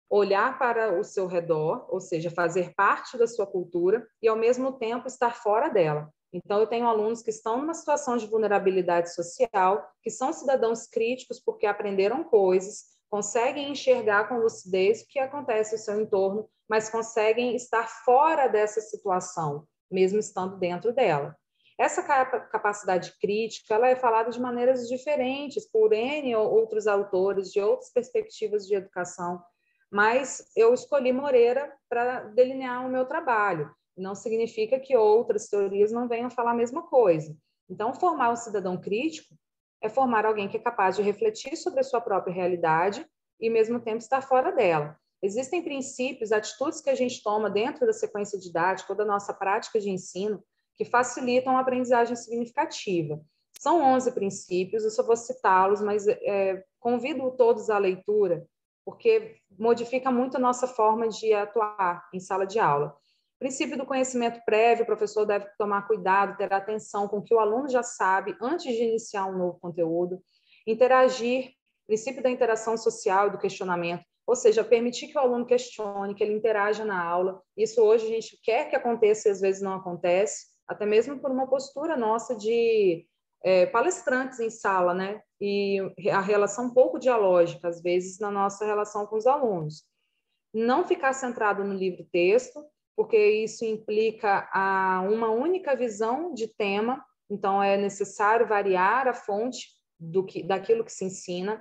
olhar para o seu redor, ou seja, fazer parte da sua cultura e, ao mesmo tempo, estar fora dela. Então, eu tenho alunos que estão numa situação de vulnerabilidade social, que são cidadãos críticos porque aprenderam coisas, conseguem enxergar com lucidez o que acontece no seu entorno, mas conseguem estar fora dessa situação, mesmo estando dentro dela. Essa capacidade crítica, ela é falada de maneiras diferentes por N outros autores, de outras perspectivas de educação, mas eu escolhi Moreira para delinear o meu trabalho. Não significa que outras teorias não venham falar a mesma coisa. Então, formar um cidadão crítico é formar alguém que é capaz de refletir sobre a sua própria realidade e, ao mesmo tempo, estar fora dela. Existem princípios, atitudes que a gente toma dentro da sequência didática ou da nossa prática de ensino que facilitam a aprendizagem significativa. São onze princípios, eu só vou citá-los, mas é, convido todos à leitura, porque modifica muito a nossa forma de atuar em sala de aula. Princípio do conhecimento prévio, o professor deve tomar cuidado, ter atenção com o que o aluno já sabe antes de iniciar um novo conteúdo. Interagir, princípio da interação social e do questionamento, ou seja, permitir que o aluno questione, que ele interaja na aula. Isso hoje a gente quer que aconteça e às vezes não acontece, até mesmo por uma postura nossa de é, palestrantes em sala, né? E a relação um pouco dialógica, às vezes, na nossa relação com os alunos. Não ficar centrado no livro-texto, porque isso implica a uma única visão de tema, então é necessário variar a fonte do que, daquilo que se ensina.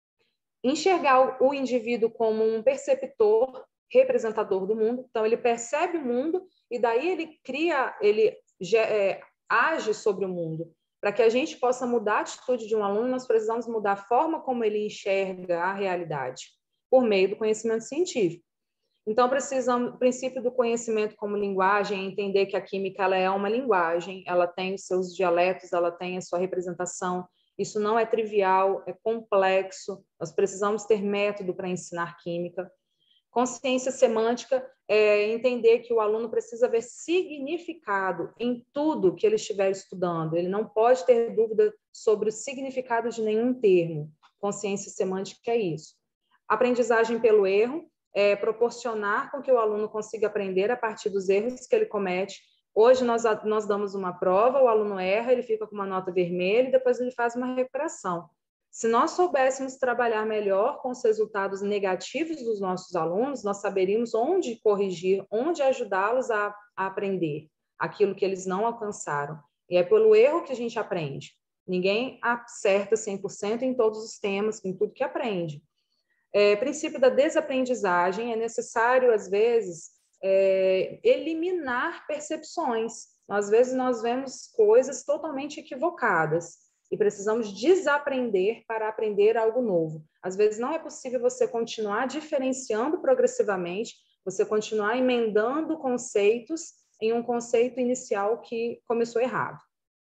Enxergar o indivíduo como um perceptor, representador do mundo, então ele percebe o mundo e daí ele cria, ele é, age sobre o mundo. Para que a gente possa mudar a atitude de um aluno, nós precisamos mudar a forma como ele enxerga a realidade, por meio do conhecimento científico. Então, precisamos, o princípio do conhecimento como linguagem é entender que a química ela é uma linguagem, ela tem os seus dialetos, ela tem a sua representação. Isso não é trivial, é complexo, nós precisamos ter método para ensinar química. Consciência semântica é entender que o aluno precisa ver significado em tudo que ele estiver estudando. Ele não pode ter dúvida sobre o significado de nenhum termo. Consciência semântica é isso. Aprendizagem pelo erro é proporcionar com que o aluno consiga aprender a partir dos erros que ele comete. Hoje nós, nós damos uma prova, o aluno erra, ele fica com uma nota vermelha e depois ele faz uma recuperação. Se nós soubéssemos trabalhar melhor com os resultados negativos dos nossos alunos, nós saberíamos onde corrigir, onde ajudá-los a, a aprender aquilo que eles não alcançaram. E é pelo erro que a gente aprende. Ninguém acerta cem por cento em todos os temas, em tudo que aprende. É, princípio da desaprendizagem, é necessário, às vezes, é, eliminar percepções. Às vezes, nós vemos coisas totalmente equivocadas e precisamos desaprender para aprender algo novo. Às vezes, não é possível você continuar diferenciando progressivamente, você continuar emendando conceitos em um conceito inicial que começou errado.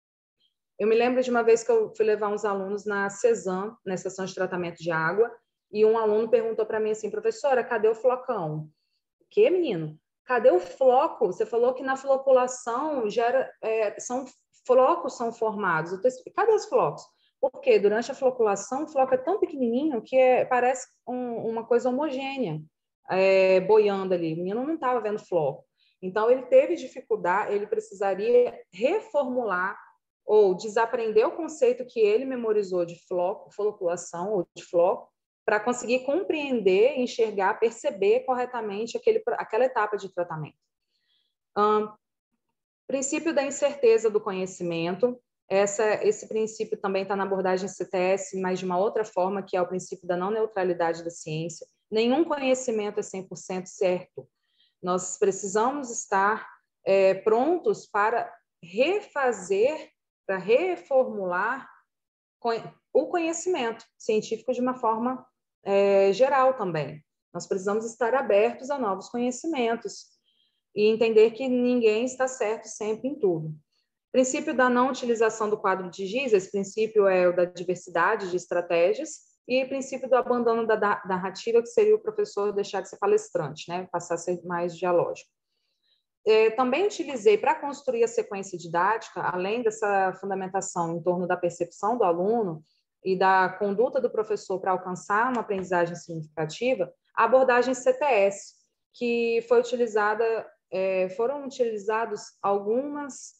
Eu me lembro de uma vez que eu fui levar uns alunos na CESAM, na estação de tratamento de água, e um aluno perguntou para mim assim, professora, cadê o flocão? O quê, menino? Cadê o floco? Você falou que na floculação gera, é, são flocos são formados. Eu tô, cadê os flocos? Porque durante a floculação, o floco é tão pequenininho que é, parece um, uma coisa homogênea, é, boiando ali. O menino não estava vendo floco. Então, ele teve dificuldade, ele precisaria reformular ou desaprender o conceito que ele memorizou de floco, floculação ou de floco, para conseguir compreender, enxergar, perceber corretamente aquele, aquela etapa de tratamento. Um, princípio da incerteza do conhecimento. Essa, esse princípio também está na abordagem C T S, mas de uma outra forma, que é o princípio da não neutralidade da ciência. Nenhum conhecimento é cem por cento certo. Nós precisamos estar é, prontos para refazer, para reformular o conhecimento científico de uma forma é, geral também. Nós precisamos estar abertos a novos conhecimentos e entender que ninguém está certo sempre em tudo. Princípio da não utilização do quadro de giz, esse princípio é o da diversidade de estratégias, e princípio do abandono da, da narrativa, que seria o professor deixar de ser palestrante, né? Passar a ser mais dialógico. É, também utilizei para construir a sequência didática, além dessa fundamentação em torno da percepção do aluno e da conduta do professor para alcançar uma aprendizagem significativa, a abordagem C T S, que foi utilizada, é, foram utilizados algumas,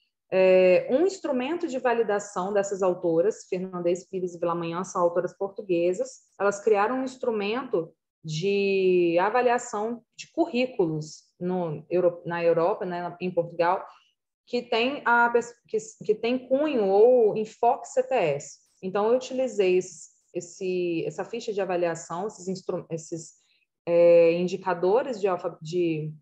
é, um instrumento de validação dessas autoras, Fernandes, Pires e Vilamanhã, são autoras portuguesas, elas criaram um instrumento de avaliação de currículos no, na Europa, né, em Portugal, que tem, a, que, que tem cunho ou enfoque C T S. Então, eu utilizei esse, esse, essa ficha de avaliação, esses, instru, esses é, indicadores de, de,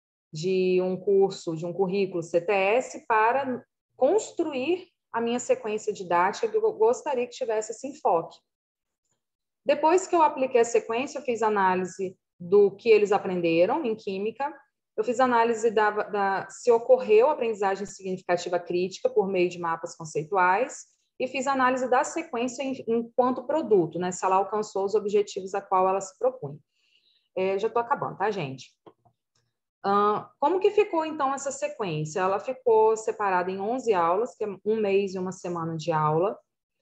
de um curso, de um currículo C T S, para construir a minha sequência didática, que eu gostaria que tivesse esse enfoque. Depois que eu apliquei a sequência, eu fiz análise do que eles aprenderam em química, eu fiz análise da, da se ocorreu aprendizagem significativa crítica por meio de mapas conceituais e fiz análise da sequência em, enquanto produto, né, se ela alcançou os objetivos a qual ela se propunha. É, já estou acabando, tá, gente? Uh, como que ficou, então, essa sequência? Ela ficou separada em onze aulas, que é um mês e uma semana de aula.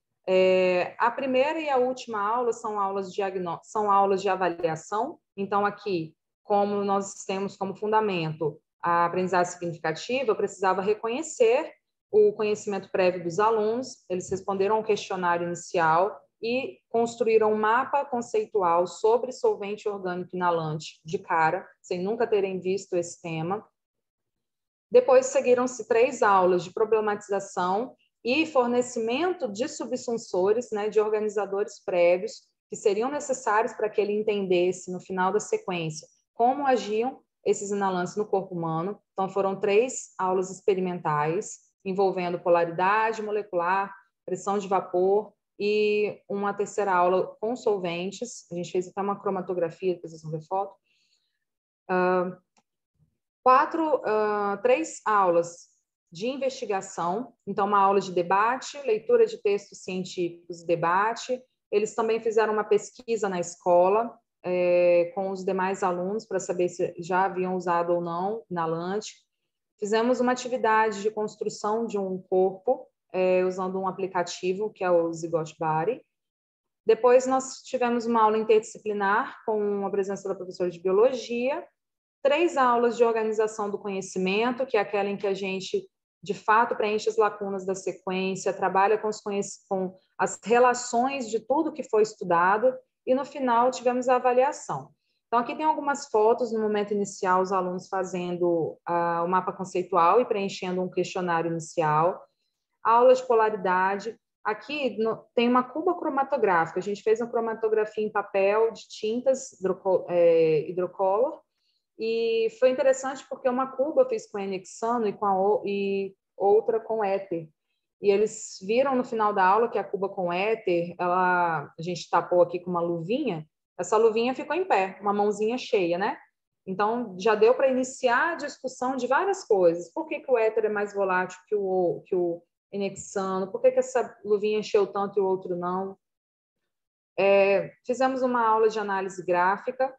É, a primeira e a última aula são aulas, de são aulas de avaliação. Então, aqui, como nós temos como fundamento a aprendizagem significativa, eu precisava reconhecer o conhecimento prévio dos alunos, eles responderam ao questionário inicial e construíram um mapa conceitual sobre solvente orgânico inalante de cara, sem nunca terem visto esse tema. Depois seguiram-se três aulas de problematização e fornecimento de subsunsores, né, de organizadores prévios, que seriam necessários para que ele entendesse, no final da sequência, como agiam esses inalantes no corpo humano. Então, foram três aulas experimentais, envolvendo polaridade molecular, pressão de vapor, e uma terceira aula com solventes. A gente fez até uma cromatografia, depois vocês vão ver foto. Uh, quatro, uh, três aulas de investigação, então uma aula de debate, leitura de textos científicos e debate. Eles também fizeram uma pesquisa na escola é, com os demais alunos para saber se já haviam usado ou não inalante. Fizemos uma atividade de construção de um corpo é, usando um aplicativo que é o Zygote Body. Depois nós tivemos uma aula interdisciplinar com a presença da professora de biologia, três aulas de organização do conhecimento, que é aquela em que a gente de fato preenche as lacunas da sequência, trabalha com, os com as relações de tudo que foi estudado, e no final tivemos a avaliação. Então, aqui tem algumas fotos no momento inicial, os alunos fazendo uh, o mapa conceitual e preenchendo um questionário inicial. Aula de polaridade. Aqui no, tem uma cuba cromatográfica. A gente fez uma cromatografia em papel de tintas hidroco, é, hidrocolor. E foi interessante porque uma cuba eu fiz com enexano e, com a, e outra com éter. E eles viram no final da aula que a cuba com éter, ela, a gente tapou aqui com uma luvinha, essa luvinha ficou em pé, uma mãozinha cheia, né? Então, já deu para iniciar a discussão de várias coisas. Por que, que o éter é mais volátil que o, que o enexano? Por que, que essa luvinha encheu tanto e o outro não? É, fizemos uma aula de análise gráfica,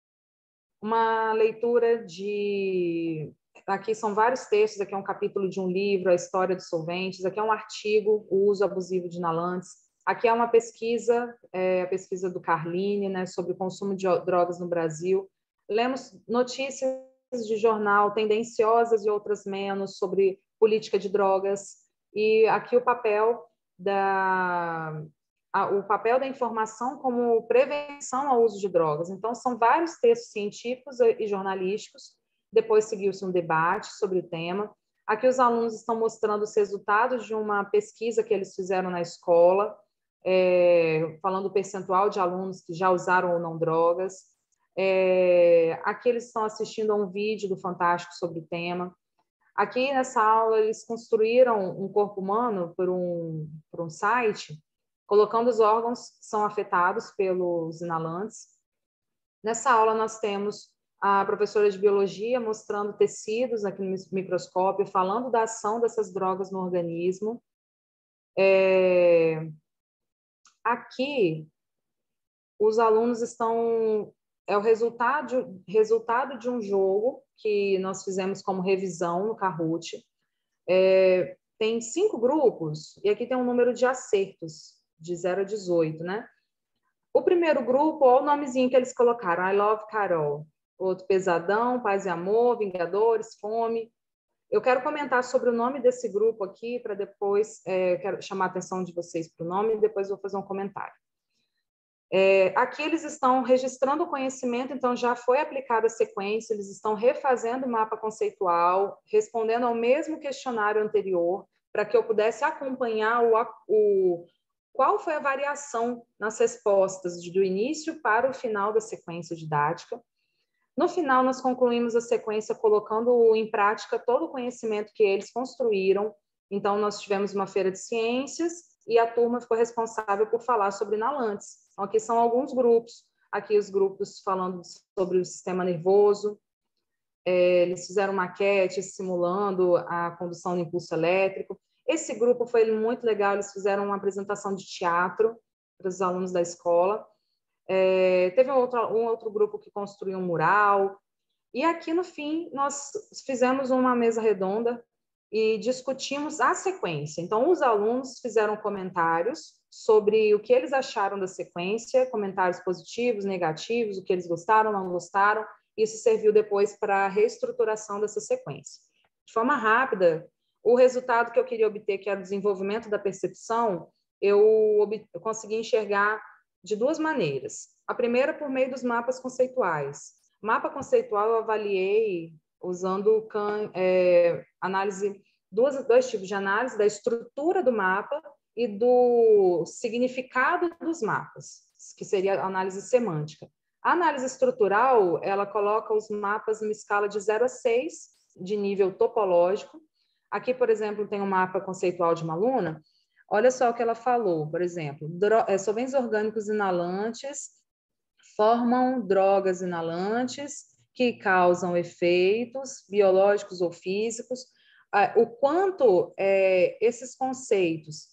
uma leitura de... Aqui são vários textos, aqui é um capítulo de um livro, A História dos Solventes, aqui é um artigo, O Uso Abusivo de Inalantes, aqui é uma pesquisa, é, a pesquisa do Carline, né, sobre o consumo de drogas no Brasil. Lemos notícias de jornal, tendenciosas e outras menos, sobre política de drogas, e aqui o papel da... o papel da informação como prevenção ao uso de drogas. Então, são vários textos científicos e jornalísticos. Depois seguiu-se um debate sobre o tema. Aqui os alunos estão mostrando os resultados de uma pesquisa que eles fizeram na escola, é, falando o percentual de alunos que já usaram ou não drogas. É, aqui eles estão assistindo a um vídeo do Fantástico sobre o tema. Aqui nessa aula eles construíram um corpo humano por um, por um site, colocando os órgãos que são afetados pelos inalantes. Nessa aula nós temos a professora de biologia mostrando tecidos aqui no microscópio, falando da ação dessas drogas no organismo. É... Aqui, os alunos estão... É o resultado, resultado de um jogo que nós fizemos como revisão no Kahoot. É... Tem cinco grupos, e aqui tem um número de acertos, de zero a dezoito, né? O primeiro grupo, olha o nomezinho que eles colocaram, I Love Carol. Outro, Pesadão, Paz e Amor, Vingadores, Fome. Eu quero comentar sobre o nome desse grupo aqui, para depois, é, quero chamar a atenção de vocês para o nome, e depois vou fazer um comentário. É, aqui eles estão registrando o conhecimento, então já foi aplicada a sequência, eles estão refazendo o mapa conceitual, respondendo ao mesmo questionário anterior, para que eu pudesse acompanhar o, o, qual foi a variação nas respostas do início para o final da sequência didática. No final, nós concluímos a sequência colocando em prática todo o conhecimento que eles construíram. Então, nós tivemos uma feira de ciências e a turma ficou responsável por falar sobre inalantes. Então, aqui são alguns grupos. Aqui os grupos falando sobre o sistema nervoso. É, eles fizeram maquetes simulando a condução do impulso elétrico. Esse grupo foi muito legal, eles fizeram uma apresentação de teatro para os alunos da escola. É, teve um outro, um outro grupo que construiu um mural. E aqui, no fim, nós fizemos uma mesa redonda e discutimos a sequência. Então, os alunos fizeram comentários sobre o que eles acharam da sequência, comentários positivos, negativos, o que eles gostaram, não gostaram. Isso serviu depois para a reestruturação dessa sequência. De forma rápida, o resultado que eu queria obter, que era o desenvolvimento da percepção, eu, eu consegui enxergar de duas maneiras. A primeira, por meio dos mapas conceituais. Mapa conceitual eu avaliei usando é, análise, duas, dois tipos de análise, da estrutura do mapa e do significado dos mapas, que seria a análise semântica. A análise estrutural, ela coloca os mapas numa escala de zero a seis, de nível topológico. Aqui, por exemplo, tem um mapa conceitual de uma aluna. Olha só o que ela falou, por exemplo, solventes orgânicos inalantes formam drogas inalantes que causam efeitos biológicos ou físicos. O quanto é, esses conceitos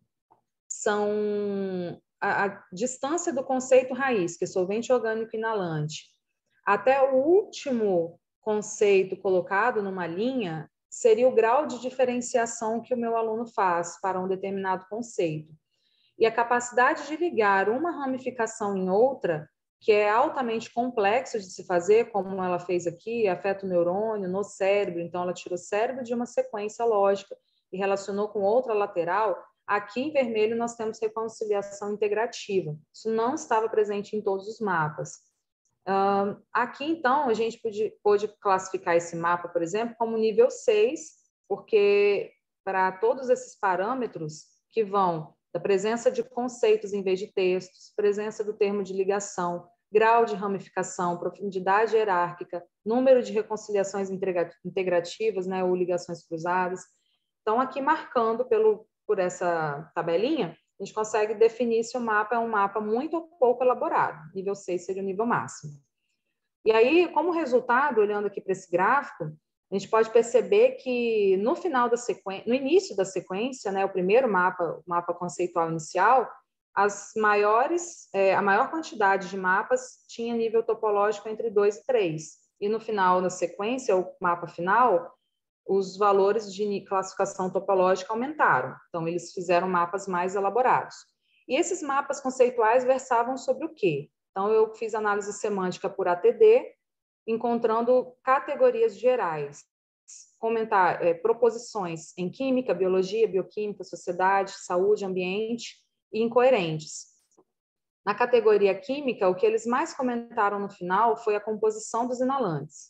são a, a distância do conceito raiz, que é solvente orgânico inalante, até o último conceito colocado numa linha, seria o grau de diferenciação que o meu aluno faz para um determinado conceito. E a capacidade de ligar uma ramificação em outra, que é altamente complexo de se fazer, como ela fez aqui, afeta o neurônio no cérebro, então ela tirou o cérebro de uma sequência lógica e relacionou com outra lateral. Aqui em vermelho nós temos reconciliação integrativa. Isso não estava presente em todos os mapas. Uh, aqui, então, a gente pode, pode classificar esse mapa, por exemplo, como nível seis, porque para todos esses parâmetros que vão da presença de conceitos em vez de textos, presença do termo de ligação, grau de ramificação, profundidade hierárquica, número de reconciliações integrativas, né, ou ligações cruzadas. Então, aqui marcando pelo, por essa tabelinha, a gente consegue definir se o mapa é um mapa muito ou pouco elaborado. Nível seis seria o nível máximo. E aí, como resultado, olhando aqui para esse gráfico, a gente pode perceber que no final da sequência, no início da sequência, né, o primeiro mapa, o mapa conceitual inicial, as maiores, é, a maior quantidade de mapas tinha nível topológico entre dois e três. E no final da sequência, o mapa final, os valores de classificação topológica aumentaram. Então, eles fizeram mapas mais elaborados. E esses mapas conceituais versavam sobre o quê? Então, eu fiz análise semântica por A T D, encontrando categorias gerais, comentar é, proposições em química, biologia, bioquímica, sociedade, saúde, ambiente e incoerentes. Na categoria química, o que eles mais comentaram no final foi a composição dos inalantes.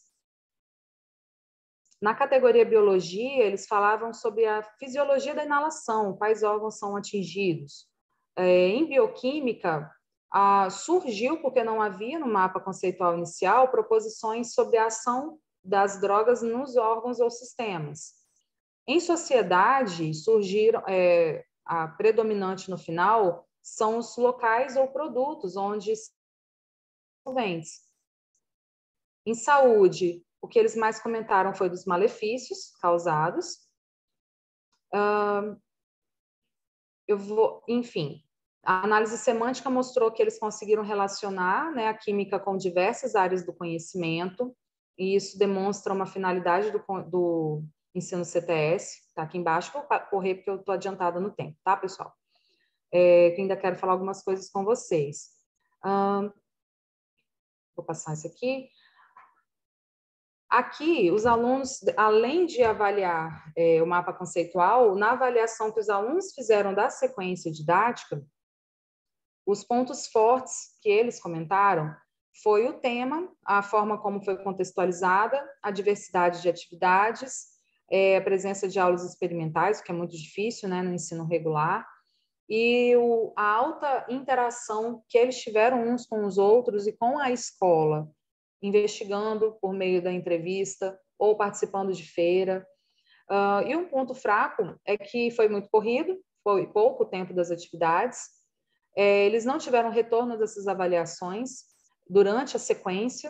Na categoria biologia, eles falavam sobre a fisiologia da inalação, quais órgãos são atingidos. É, em bioquímica, ah, surgiu, porque não havia no mapa conceitual inicial, proposições sobre a ação das drogas nos órgãos ou sistemas. Em sociedade, surgiram, é, a predominante no final, são os locais ou produtos onde são solventes. Em saúde, o que eles mais comentaram foi dos malefícios causados. Uh, eu vou, enfim, a análise semântica mostrou que eles conseguiram relacionar, né, a química com diversas áreas do conhecimento, e isso demonstra uma finalidade do, do ensino C T S. Tá aqui embaixo, vou correr porque eu estou adiantada no tempo, tá, pessoal? É, que ainda quero falar algumas coisas com vocês. Uh, vou passar isso aqui. Aqui, os alunos, além de avaliar é, o mapa conceitual, na avaliação que os alunos fizeram da sequência didática, os pontos fortes que eles comentaram foi o tema, a forma como foi contextualizada, a diversidade de atividades, é, a presença de aulas experimentais, o que é muito difícil, né, no ensino regular, e o, a alta interação que eles tiveram uns com os outros e com a escola, investigando por meio da entrevista ou participando de feira. Uh, e um ponto fraco é que foi muito corrido, foi pouco tempo das atividades, é, eles não tiveram retorno dessas avaliações durante a sequência.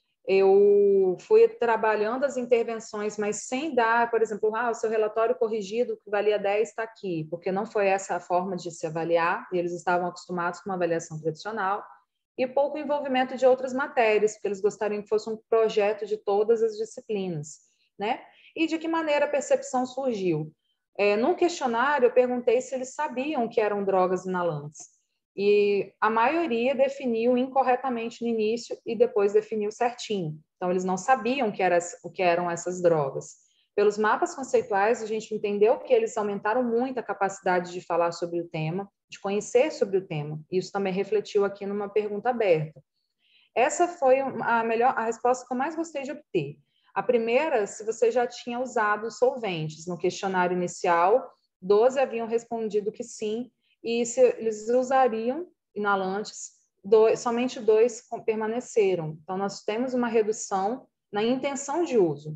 Eu fui trabalhando as intervenções, mas sem dar, por exemplo, ah, o seu relatório corrigido que valia dez está aqui, porque não foi essa a forma de se avaliar, e eles estavam acostumados com uma avaliação tradicional, e pouco envolvimento de outras matérias, porque eles gostariam que fosse um projeto de todas as disciplinas, né? E de que maneira a percepção surgiu? É, num questionário, eu perguntei se eles sabiam que eram drogas inalantes, e a maioria definiu incorretamente no início e depois definiu certinho. Então, eles não sabiam que era, o que eram essas drogas. Pelos mapas conceituais, a gente entendeu que eles aumentaram muito a capacidade de falar sobre o tema, de conhecer sobre o tema. Isso também refletiu aqui numa pergunta aberta. Essa foi a melhor, a resposta que eu mais gostei de obter. A primeira, se você já tinha usado solventes. No questionário inicial, doze haviam respondido que sim, e se eles usariam inalantes, dois, somente dois permaneceram. Então, nós temos uma redução na intenção de uso.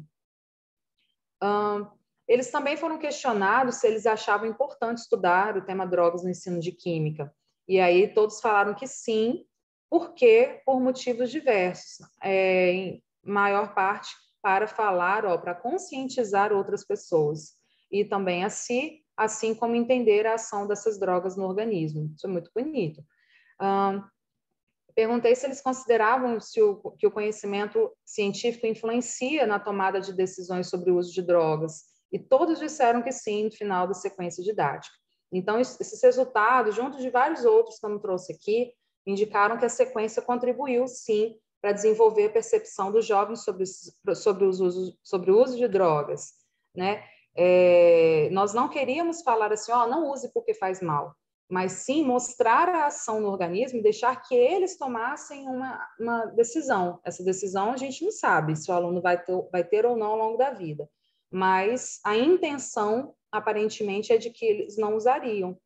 Um, eles também foram questionados se eles achavam importante estudar o tema drogas no ensino de química. E aí todos falaram que sim, porque por motivos diversos. É, em maior parte para falar, ó, para conscientizar outras pessoas. E também a si, assim como entender a ação dessas drogas no organismo. Isso é muito bonito. Um, perguntei se eles consideravam se o, que o conhecimento científico influencia na tomada de decisões sobre o uso de drogas, e todos disseram que sim no final da sequência didática. Então, esses resultados, junto de vários outros que eu trouxe aqui, indicaram que a sequência contribuiu, sim, para desenvolver a percepção dos jovens sobre, sobre, os usos, sobre o uso de drogas, né? É, nós não queríamos falar assim, ó, não use porque faz mal, mas sim mostrar a ação no organismo e deixar que eles tomassem uma, uma decisão. Essa decisão a gente não sabe se o aluno vai ter, vai ter ou não ao longo da vida, mas a intenção, aparentemente, é de que eles não usariam.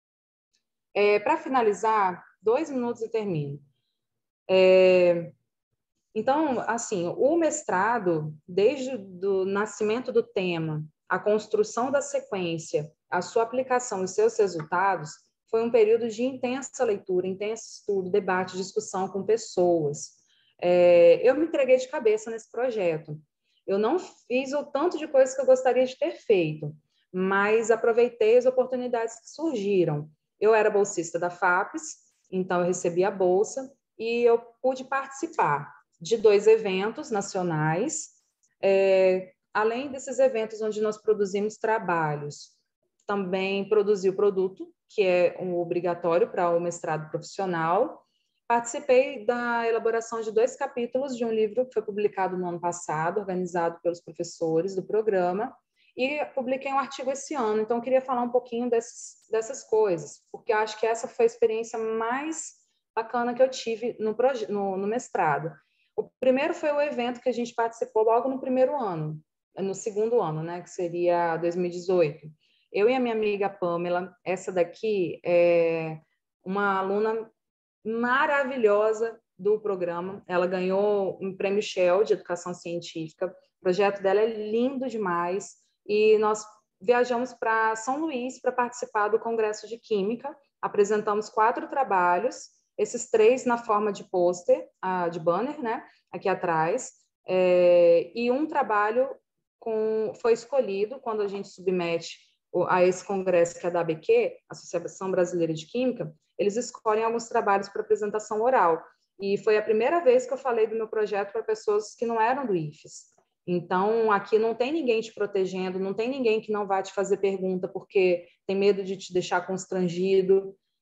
É, para finalizar, dois minutos e termino. É, então, assim, o mestrado, desde o nascimento do tema, a construção da sequência, a sua aplicação e seus resultados, foi um período de intensa leitura, intenso estudo, debate, discussão com pessoas. É, eu me entreguei de cabeça nesse projeto. Eu não fiz o tanto de coisas que eu gostaria de ter feito, mas aproveitei as oportunidades que surgiram. Eu era bolsista da FAPES, então eu recebi a bolsa e eu pude participar de dois eventos nacionais, é, além desses eventos onde nós produzimos trabalhos, também produzi o produto, que é um obrigatório para o mestrado profissional. Participei da elaboração de dois capítulos de um livro que foi publicado no ano passado, organizado pelos professores do programa, e publiquei um artigo esse ano. Então, eu queria falar um pouquinho desses, dessas coisas, porque eu acho que essa foi a experiência mais bacana que eu tive no, no, no mestrado. O primeiro foi o evento que a gente participou logo no primeiro ano, no segundo ano, né, que seria dois mil e dezoito. Eu e a minha amiga Pamela, essa daqui é uma aluna maravilhosa do programa. Ela ganhou um prêmio Shell de Educação Científica. O projeto dela é lindo demais. E nós viajamos para São Luís para participar do Congresso de Química. Apresentamos quatro trabalhos, esses três na forma de pôster, de banner, né, aqui atrás, é, e um trabalho com, foi escolhido quando a gente submete a esse congresso, que é da A B Q, Associação Brasileira de Química. Eles escolhem alguns trabalhos para apresentação oral. E foi a primeira vez que eu falei do meu projeto para pessoas que não eram do I F E S. Então, aqui não tem ninguém te protegendo, não tem ninguém que não vai te fazer pergunta porque tem medo de te deixar constrangido.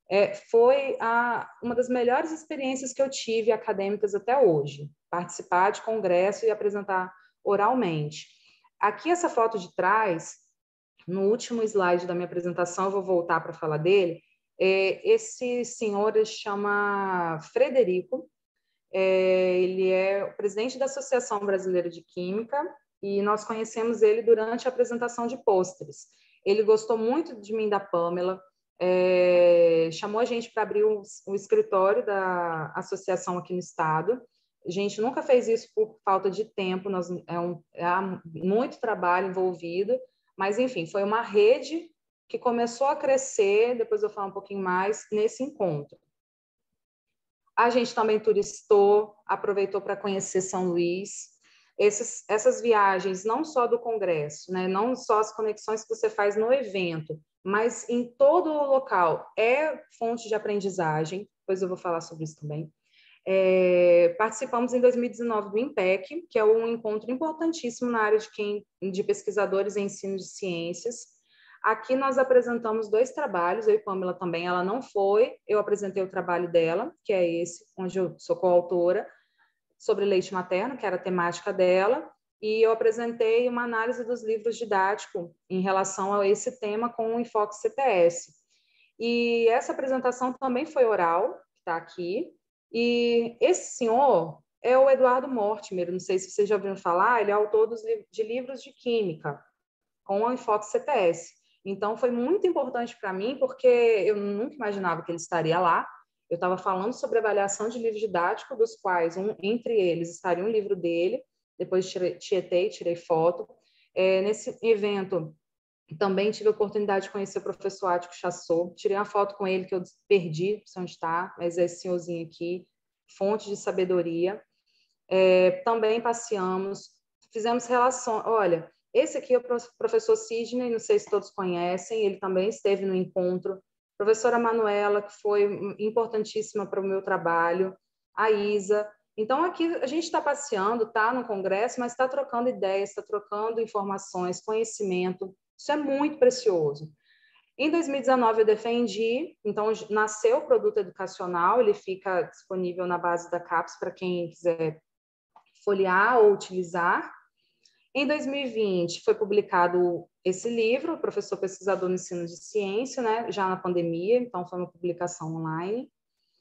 É, foi a, uma das melhores experiências que eu tive acadêmicas até hoje, participar de congresso e apresentar oralmente. Aqui essa foto de trás, no último slide da minha apresentação, eu vou voltar para falar dele, é, esse senhor ele chama Frederico, é, ele é o presidente da Associação Brasileira de Química e nós conhecemos ele durante a apresentação de pôsteres. Ele gostou muito de mim, da Pamela, é, chamou a gente para abrir o, o escritório da associação aqui no estado. A gente nunca fez isso por falta de tempo, nós, é, um, é muito trabalho envolvido, mas, enfim, foi uma rede que começou a crescer, depois eu vou falar um pouquinho mais, nesse encontro. A gente também turistou, aproveitou para conhecer São Luís. Esses, essas viagens, não só do congresso, né, não só as conexões que você faz no evento, mas em todo o local, é fonte de aprendizagem, depois eu vou falar sobre isso também. É, participamos em dois mil e dezenove do IMPEC, que é um encontro importantíssimo na área de, quem, de pesquisadores em ensino de ciências. Aqui nós apresentamos dois trabalhos, eu e Pamela também, ela não foi, eu apresentei o trabalho dela, que é esse, onde eu sou coautora, sobre leite materno, que era a temática dela, e eu apresentei uma análise dos livros didáticos em relação a esse tema com o enfoque C T S. E essa apresentação também foi oral, que está aqui, e esse senhor é o Eduardo Mortimer, não sei se vocês já ouviram falar, ele é autor dos, de livros de química, com o enfoque C T S. Então, foi muito importante para mim, porque eu nunca imaginava que ele estaria lá. Eu estava falando sobre avaliação de livro didático, dos quais, um, entre eles, estaria um livro dele, depois tietei, tirei foto. É, nesse evento, também tive a oportunidade de conhecer o professor Ático Chassot, tirei uma foto com ele que eu perdi, não sei onde está, mas é esse senhorzinho aqui, fonte de sabedoria. É, também passeamos, fizemos relação, olha, esse aqui é o professor Sidney, não sei se todos conhecem, ele também esteve no encontro, professora Manuela, que foi importantíssima para o meu trabalho, a Isa. Então, aqui a gente está passeando, está no congresso, mas está trocando ideias, está trocando informações, conhecimento, isso é muito precioso. Em dois mil e dezenove eu defendi, então nasceu o produto educacional, ele fica disponível na base da CAPES para quem quiser folhear ou utilizar. Em dois mil e vinte foi publicado esse livro, Professor Pesquisador no Ensino de Ciência, né, já na pandemia, então foi uma publicação online.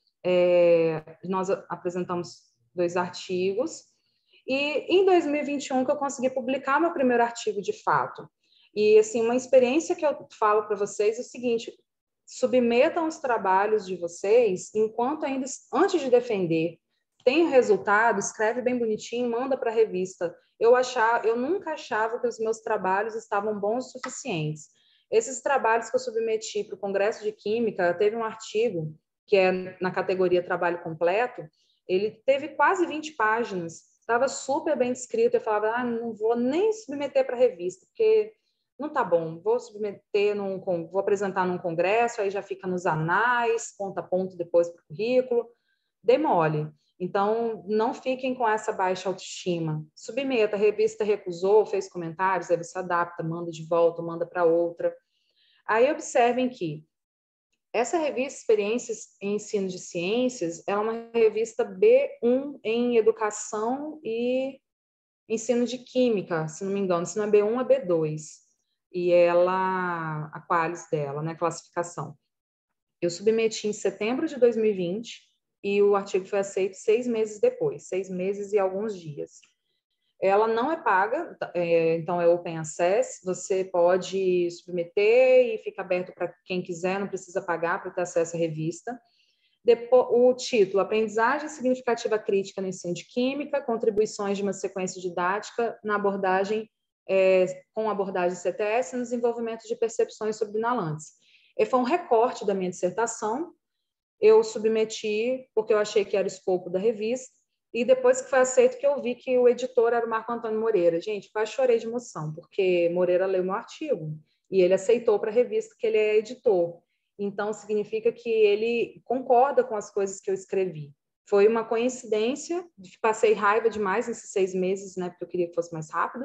É, nós apresentamos dois artigos. E em dois mil e vinte e um que eu consegui publicar meu primeiro artigo de fato. E, assim, uma experiência que eu falo para vocês é o seguinte, submetam os trabalhos de vocês enquanto ainda, antes de defender, tem o resultado, escreve bem bonitinho, manda para a revista. Eu, achava, eu nunca achava que os meus trabalhos estavam bons o suficientes. Esses trabalhos que eu submeti para o Congresso de Química, teve um artigo, que é na categoria trabalho completo, ele teve quase vinte páginas, estava super bem descrito, eu falava, ah, não vou nem submeter para a revista, porque não tá bom, vou submeter, num, vou apresentar num congresso, aí já fica nos anais, ponto a ponto depois para o currículo, demole. Então, não fiquem com essa baixa autoestima. Submeta, a revista recusou, fez comentários, aí você adapta, manda de volta, manda para outra. Aí observem que essa revista Experiências em Ensino de Ciências é uma revista B um em Educação e Ensino de Química, se não me engano, se não é B um, é B dois. E ela, a qualis dela, né, classificação. Eu submeti em setembro de dois mil e vinte e o artigo foi aceito seis meses depois, seis meses e alguns dias. Ela não é paga, é, então é open access, você pode submeter e fica aberto para quem quiser, não precisa pagar para ter acesso à revista. Depois, o título, Aprendizagem Significativa Crítica no Ensino de Química, contribuições de uma sequência didática na abordagem, é, com abordagem C T S no desenvolvimento de percepções sobre inalantes. E foi um recorte da minha dissertação, eu submeti porque eu achei que era o escopo da revista, e depois que foi aceito que eu vi que o editor era o Marco Antônio Moreira. Gente, quase chorei de emoção, porque Moreira leu meu artigo, e ele aceitou para a revista que ele é editor. Então, significa que ele concorda com as coisas que eu escrevi. Foi uma coincidência, passei raiva demais nesses seis meses, né, porque eu queria que fosse mais rápido,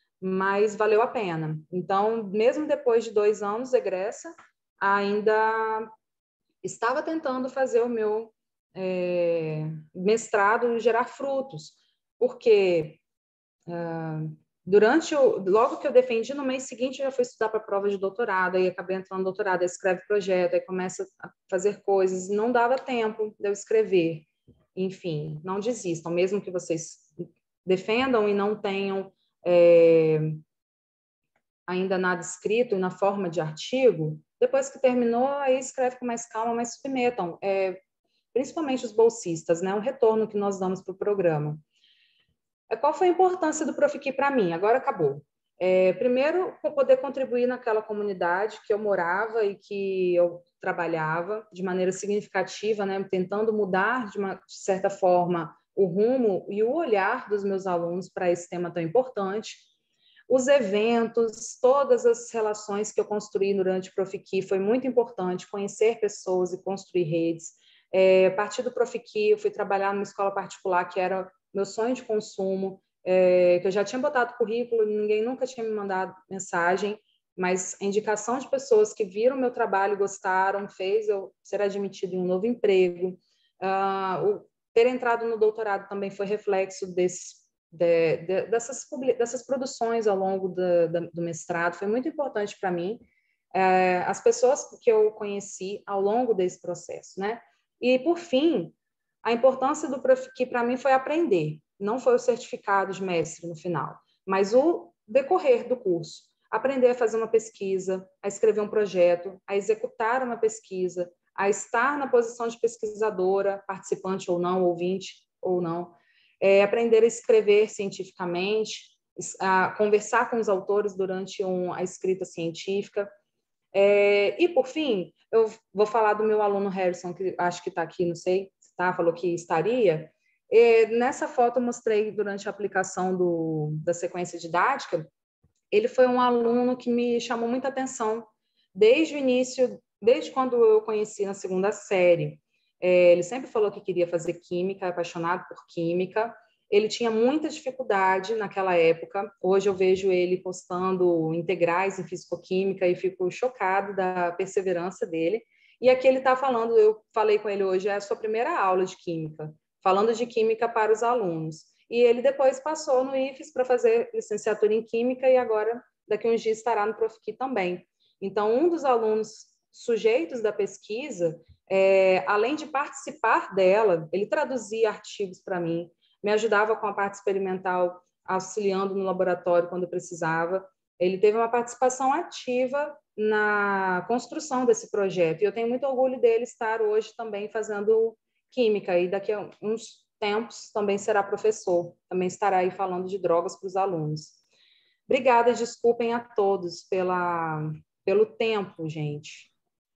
mas valeu a pena. Então, mesmo depois de dois anos egressa, ainda estava tentando fazer o meu é, mestrado gerar frutos, porque uh, durante o, logo que eu defendi, no mês seguinte eu já fui estudar para a prova de doutorado, aí acabei entrando no doutorado, aí escreve projeto, aí começa a fazer coisas, não dava tempo de eu escrever. Enfim, não desistam, mesmo que vocês defendam e não tenham é, ainda nada escrito e na forma de artigo, depois que terminou, aí escreve com mais calma, mas submetam, é, principalmente os bolsistas, né, o retorno que nós damos para o programa. Qual foi a importância do Profiqui para mim? Agora acabou. É, primeiro, poder contribuir naquela comunidade que eu morava e que eu trabalhava de maneira significativa, né, tentando mudar, de, uma, de certa forma, o rumo e o olhar dos meus alunos para esse tema tão importante. Os eventos, todas as relações que eu construí durante o Profiqui foi muito importante, conhecer pessoas e construir redes. É, a partir do Profiqui, eu fui trabalhar numa escola particular que era meu sonho de consumo, é, que eu já tinha botado currículo, ninguém nunca tinha me mandado mensagem, mas a indicação de pessoas que viram meu trabalho e gostaram fez eu ser admitido em um novo emprego. Uh, o, ter entrado no doutorado também foi reflexo desse, de, de, dessas, dessas produções ao longo do, do mestrado, foi muito importante para mim, é, as pessoas que eu conheci ao longo desse processo, né? E, por fim, a importância do Profiqui para mim foi aprender, não foi o certificado de mestre no final, mas o decorrer do curso. Aprender a fazer uma pesquisa, a escrever um projeto, a executar uma pesquisa, a estar na posição de pesquisadora, participante ou não, ouvinte ou não, é, aprender a escrever cientificamente, a conversar com os autores durante um, a escrita científica. É, e, por fim, eu vou falar do meu aluno Harrison, que acho que está aqui, não sei, tá? Falou que estaria. E nessa foto eu mostrei durante a aplicação do, da sequência didática, ele foi um aluno que me chamou muita atenção desde o início, desde quando eu conheci na segunda série. É, ele sempre falou que queria fazer química, apaixonado por química. Ele tinha muita dificuldade naquela época. Hoje eu vejo ele postando integrais em fisicoquímica e fico chocado da perseverança dele. E aqui ele está falando, eu falei com ele hoje, é a sua primeira aula de química, falando de química para os alunos. E ele depois passou no I F E S para fazer licenciatura em química e agora, daqui a uns dias, estará no Profiqui também. Então, um dos alunos sujeitos da pesquisa, é, além de participar dela, ele traduzia artigos para mim, me ajudava com a parte experimental, auxiliando no laboratório quando precisava. Ele teve uma participação ativa na construção desse projeto. E eu tenho muito orgulho dele estar hoje também fazendo química. E daqui a uns tempos também será professor. Também estará aí falando de drogas para os alunos. Obrigada, desculpem a todos pela, pelo tempo, gente.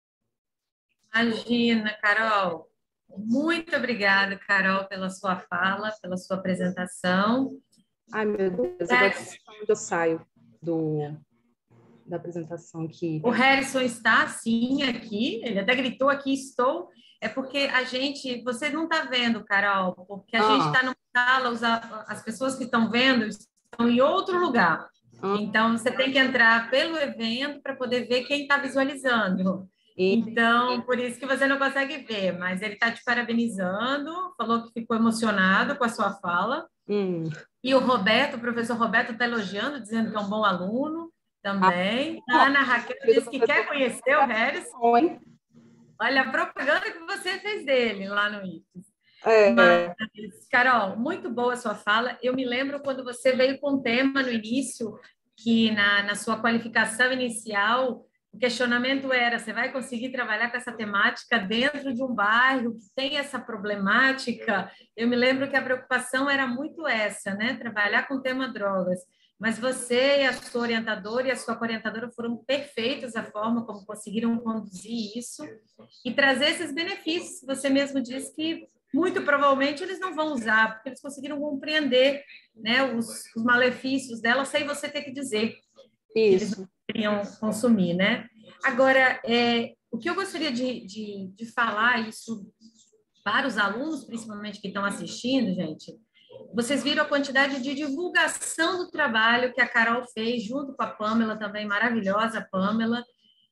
Imagina, Carol. Muito obrigada, Carol, pela sua fala, pela sua apresentação. Ai, meu Deus, é. agora onde eu saio do, da apresentação aqui. O Harrison está, sim, aqui. Ele até gritou aqui, estou. É porque a gente... Você não está vendo, Carol, porque a ah. gente está numa sala, os, as pessoas que estão vendo estão em outro lugar. Ah. Então, você tem que entrar pelo evento para poder ver quem está visualizando. Então, por isso que você não consegue ver, mas ele está te parabenizando, falou que ficou emocionado com a sua fala. Hum. E o Roberto, o professor Roberto, está elogiando, dizendo que é um bom aluno também. Ah, a Ana Raquel disse que quer conhecer o Harrison. Olha a propaganda que você fez dele lá no I F E S. É. Mas, Carol, muito boa a sua fala. Eu me lembro quando você veio com um tema no início, que na, na sua qualificação inicial... O questionamento era, você vai conseguir trabalhar com essa temática dentro de um bairro que tem essa problemática? Eu me lembro que a preocupação era muito essa, né? Trabalhar com o tema drogas. Mas você e a sua orientadora e a sua orientadora foram perfeitos a forma como conseguiram conduzir isso e trazer esses benefícios. Você mesmo disse que, muito provavelmente, eles não vão usar, porque eles conseguiram compreender, né, os, os malefícios dela sem você ter que dizer. Isso. Queriam consumir, né? Agora, é, o que eu gostaria de, de, de falar isso para os alunos, principalmente que estão assistindo, gente, vocês viram a quantidade de divulgação do trabalho que a Carol fez junto com a Pamela, também maravilhosa Pamela,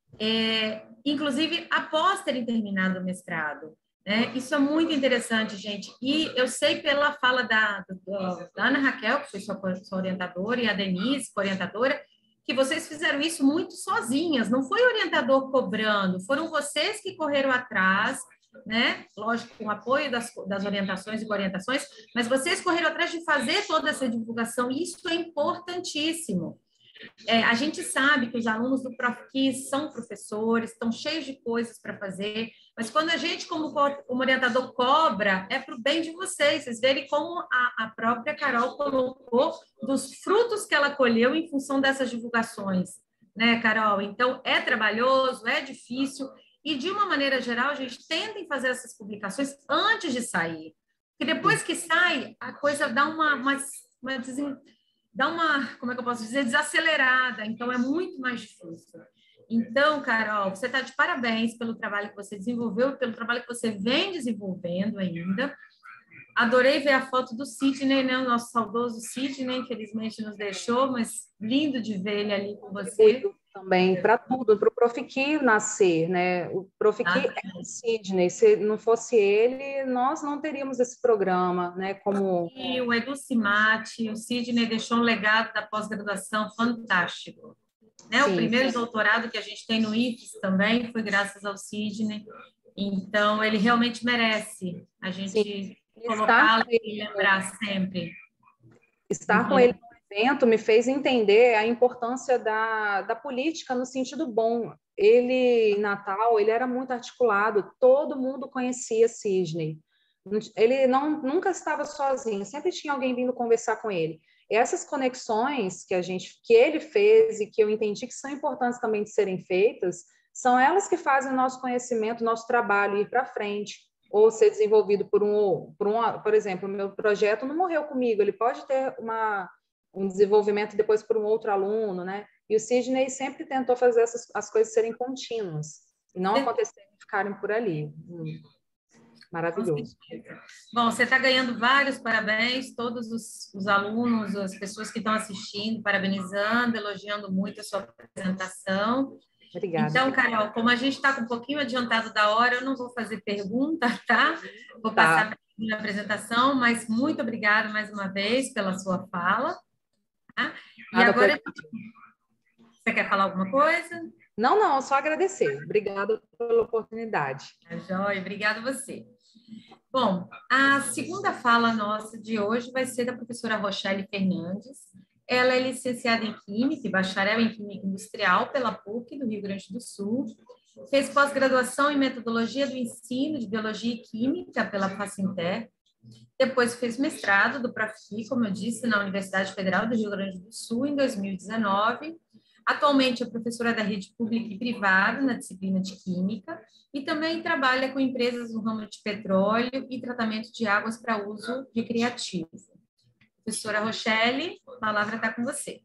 é, inclusive após terem terminado o mestrado. Né? Isso é muito interessante, gente. E eu sei pela fala da, da, da Ana Raquel, que foi sua, sua orientadora, e a Denise, orientadora, que vocês fizeram isso muito sozinhas, não foi o orientador cobrando, foram vocês que correram atrás, né? Lógico, com o apoio das, das orientações e orientações, mas vocês correram atrás de fazer toda essa divulgação, e isso é importantíssimo. É, a gente sabe que os alunos do ProfKids são professores, estão cheios de coisas para fazer, mas quando a gente, como, como orientador, cobra, é para o bem de vocês. Vocês verem como a, a própria Carol colocou dos frutos que ela colheu em função dessas divulgações, né, Carol? Então, é trabalhoso, é difícil, e, de uma maneira geral, a gente tenta fazer essas publicações antes de sair, porque depois que sai, a coisa dá uma... uma, uma desen... dá uma, como é que eu posso dizer, desacelerada, então é muito mais difícil. Então, Carol, você está de parabéns pelo trabalho que você desenvolveu, pelo trabalho que você vem desenvolvendo ainda. Adorei ver a foto do Sidney, né? O nosso saudoso Sidney, infelizmente nos deixou, mas lindo de ver ele ali com você. Também para tudo, para o ProfKid nascer, né? O ProfKid ah, é o Sidney, se não fosse ele, nós não teríamos esse programa, né? Como... E o Edu Cimati, o Sidney deixou um legado da pós-graduação fantástico. Né? Sim, o primeiro sim. doutorado que a gente tem no I F E S também foi graças ao Sidney, então ele realmente merece a gente colocá-lo e lembrar sempre. Estar com ele evento me fez entender a importância da, da política no sentido bom. Ele, em Natal, ele era muito articulado, todo mundo conhecia Sidney. Ele não, nunca estava sozinho, sempre tinha alguém vindo conversar com ele. E essas conexões que, a gente, que ele fez e que eu entendi que são importantes também de serem feitas, são elas que fazem o nosso conhecimento, o nosso trabalho ir para frente, ou ser desenvolvido por um, por um... Por exemplo, o meu projeto não morreu comigo, ele pode ter uma... um desenvolvimento depois por um outro aluno, né? E o Sidney sempre tentou fazer essas, as coisas serem contínuas e não acontecerem de ficarem por ali. Hum, maravilhoso. Bom, você está ganhando vários parabéns, todos os, os alunos, as pessoas que estão assistindo, parabenizando, elogiando muito a sua apresentação. Obrigada. Então, Carol, como a gente está com um pouquinho adiantado da hora, eu não vou fazer pergunta, tá? Vou tá. passar para a apresentação, mas muito obrigada mais uma vez pela sua fala. Tá? E Nada agora, pra... você quer falar alguma coisa? Não, não, só agradecer. Obrigada pela oportunidade. É jóia, obrigada a você. Bom, a segunda fala nossa de hoje vai ser da professora Rochelle Fernandes. Ela é licenciada em Química e bacharel em Química Industrial pela P U C do Rio Grande do Sul. Fez pós-graduação em Metodologia do Ensino de Biologia e Química pela Facinter. Depois fez mestrado do ProfKid, como eu disse, na Universidade Federal do Rio Grande do Sul, em dois mil e dezenove. Atualmente é professora da rede pública e privada na disciplina de Química e também trabalha com empresas no ramo de petróleo e tratamento de águas para uso recreativo. Professora Rochelle, a palavra está com você.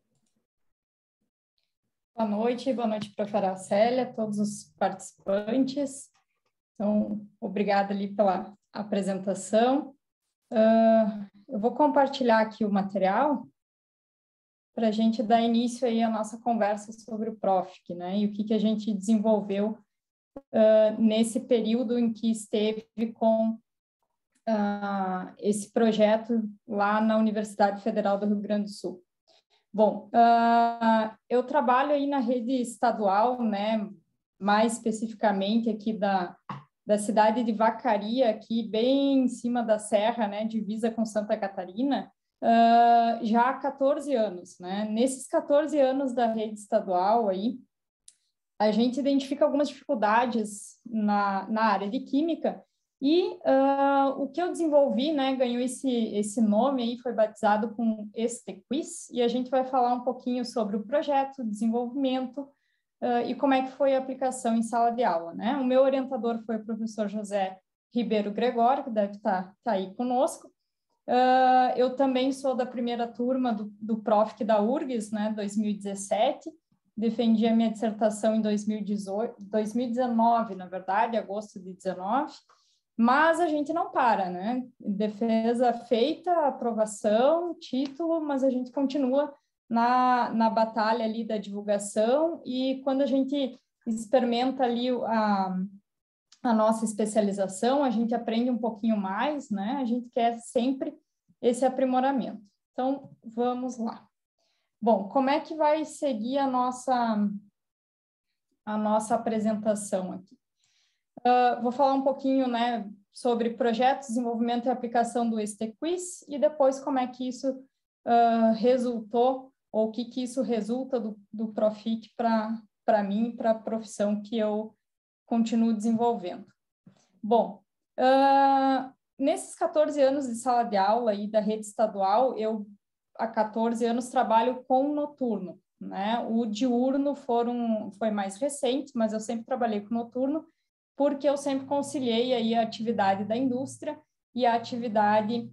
Boa noite, boa noite, professora Célia, todos os participantes. Então, obrigada ali pela apresentação. Uh, eu vou compartilhar aqui o material para a gente dar início aí à nossa conversa sobre o ProfKid, né? E o que, que a gente desenvolveu uh, nesse período em que esteve com Uh, esse projeto lá na Universidade Federal do Rio Grande do Sul. Bom, uh, eu trabalho aí na rede estadual, né, mais especificamente aqui da, da cidade de Vacaria, aqui bem em cima da serra, né, divisa com Santa Catarina, uh, já há quatorze anos, né? Nesses quatorze anos da rede estadual aí, a gente identifica algumas dificuldades na, na área de química. E uh, o que eu desenvolvi, né, ganhou esse, esse nome aí, foi batizado com este quiz, e a gente vai falar um pouquinho sobre o projeto, o desenvolvimento uh, e como é que foi a aplicação em sala de aula, né? O meu orientador foi o professor José Ribeiro Gregório, que deve estar, estar aí conosco. Uh, eu também sou da primeira turma do, do ProfKid da U R G S, né, dois mil e dezessete, defendi a minha dissertação em dois mil e dezoito, dois mil e dezenove, na verdade, agosto de dezenove. Mas a gente não para, né? Defesa feita, aprovação, título, mas a gente continua na, na batalha ali da divulgação e quando a gente experimenta ali a, a nossa especialização, a gente aprende um pouquinho mais, né? A gente quer sempre esse aprimoramento. Então, vamos lá. Bom, como é que vai seguir a nossa, a nossa apresentação aqui? Uh, vou falar um pouquinho, né, sobre projetos, desenvolvimento e aplicação do E S T Quiz e depois como é que isso uh, resultou, ou o que, que isso resulta do, do Profit para mim, para a profissão que eu continuo desenvolvendo. Bom, uh, nesses quatorze anos de sala de aula e da rede estadual, eu há quatorze anos trabalho com noturno, né? O diurno foram, foi mais recente, mas eu sempre trabalhei com noturno, porque eu sempre conciliei aí a atividade da indústria e a atividade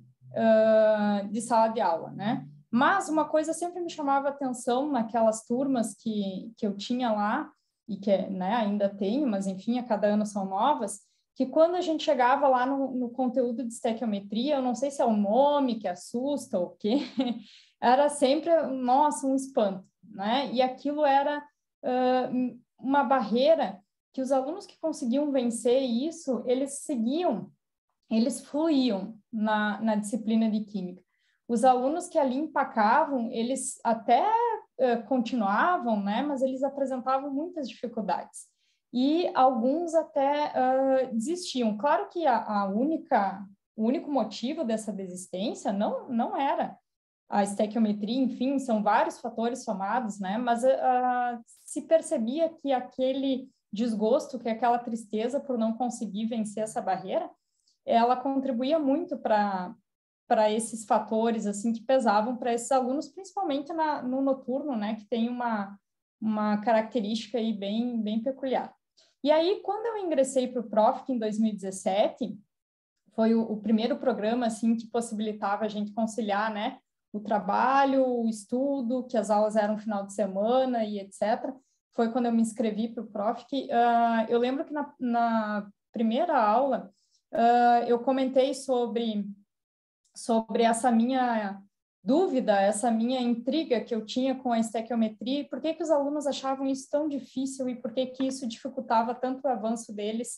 uh, de sala de aula, né? Mas uma coisa sempre me chamava atenção naquelas turmas que, que eu tinha lá, e que, né, ainda tenho, mas enfim, a cada ano são novas, que quando a gente chegava lá no, no conteúdo de estequiometria, eu não sei se é o nome que assusta ou o quê, era sempre, nossa, um espanto, né? E aquilo era uh, uma barreira que os alunos que conseguiam vencer isso, eles seguiam, eles fluíam na, na disciplina de Química. Os alunos que ali empacavam, eles até uh, continuavam, né? Mas eles apresentavam muitas dificuldades. E alguns até uh, desistiam. Claro que a, a única, o único motivo dessa desistência não, não era a estequiometria, enfim, são vários fatores somados, né? Mas uh, se percebia que aquele desgosto, que aquela tristeza por não conseguir vencer essa barreira, ela contribuía muito para para esses fatores, assim, que pesavam para esses alunos, principalmente na, no noturno, né? Que tem uma, uma característica aí bem, bem peculiar. E aí, quando eu ingressei para o Profit em dois mil e dezessete, foi o, o primeiro programa, assim, que possibilitava a gente conciliar, né, o trabalho, o estudo, que as aulas eram no final de semana e etcétera. Foi quando eu me inscrevi para o Profit. Uh, eu lembro que na, na primeira aula, uh, eu comentei sobre, sobre essa minha dúvida, essa minha intriga que eu tinha com a estequiometria, e por que que os alunos achavam isso tão difícil e por que que isso dificultava tanto o avanço deles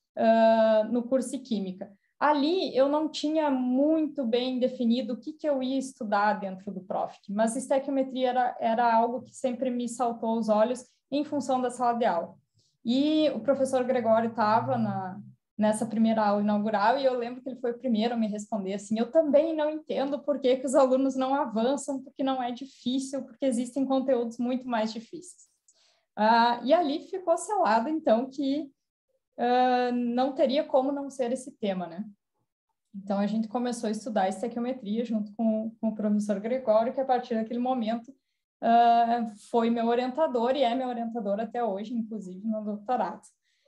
uh, no curso de Química. Ali eu não tinha muito bem definido o que que eu ia estudar dentro do Profit, mas estequiometria era, era algo que sempre me saltou aos olhos em função da sala de aula. E o professor Gregório estava na nessa primeira aula inaugural, e eu lembro que ele foi o primeiro a me responder assim, eu também não entendo por que que os alunos não avançam, porque não é difícil, porque existem conteúdos muito mais difíceis. Ah, e ali ficou selado, então, que uh, não teria como não ser esse tema, né? Então, a gente começou a estudar estequiometria junto com, com o professor Gregório, que a partir daquele momento uh, foi meu orientador, e é meu orientador até hoje, inclusive no doutorado.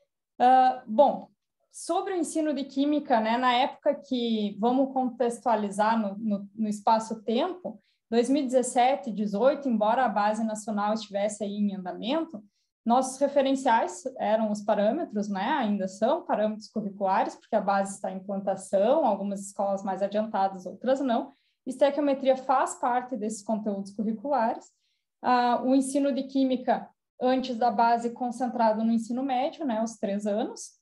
Uh, bom, sobre o ensino de Química, né, na época que, vamos contextualizar no, no, no espaço-tempo, dois mil e dezessete, dezoito, embora a base nacional estivesse aí em andamento, nossos referenciais eram os parâmetros, né, ainda são parâmetros curriculares, porque a base está em implantação, algumas escolas mais adiantadas, outras não. Estequiometria faz parte desses conteúdos curriculares. Ah, o ensino de Química, antes da base, concentrado no ensino médio, né, os três anos.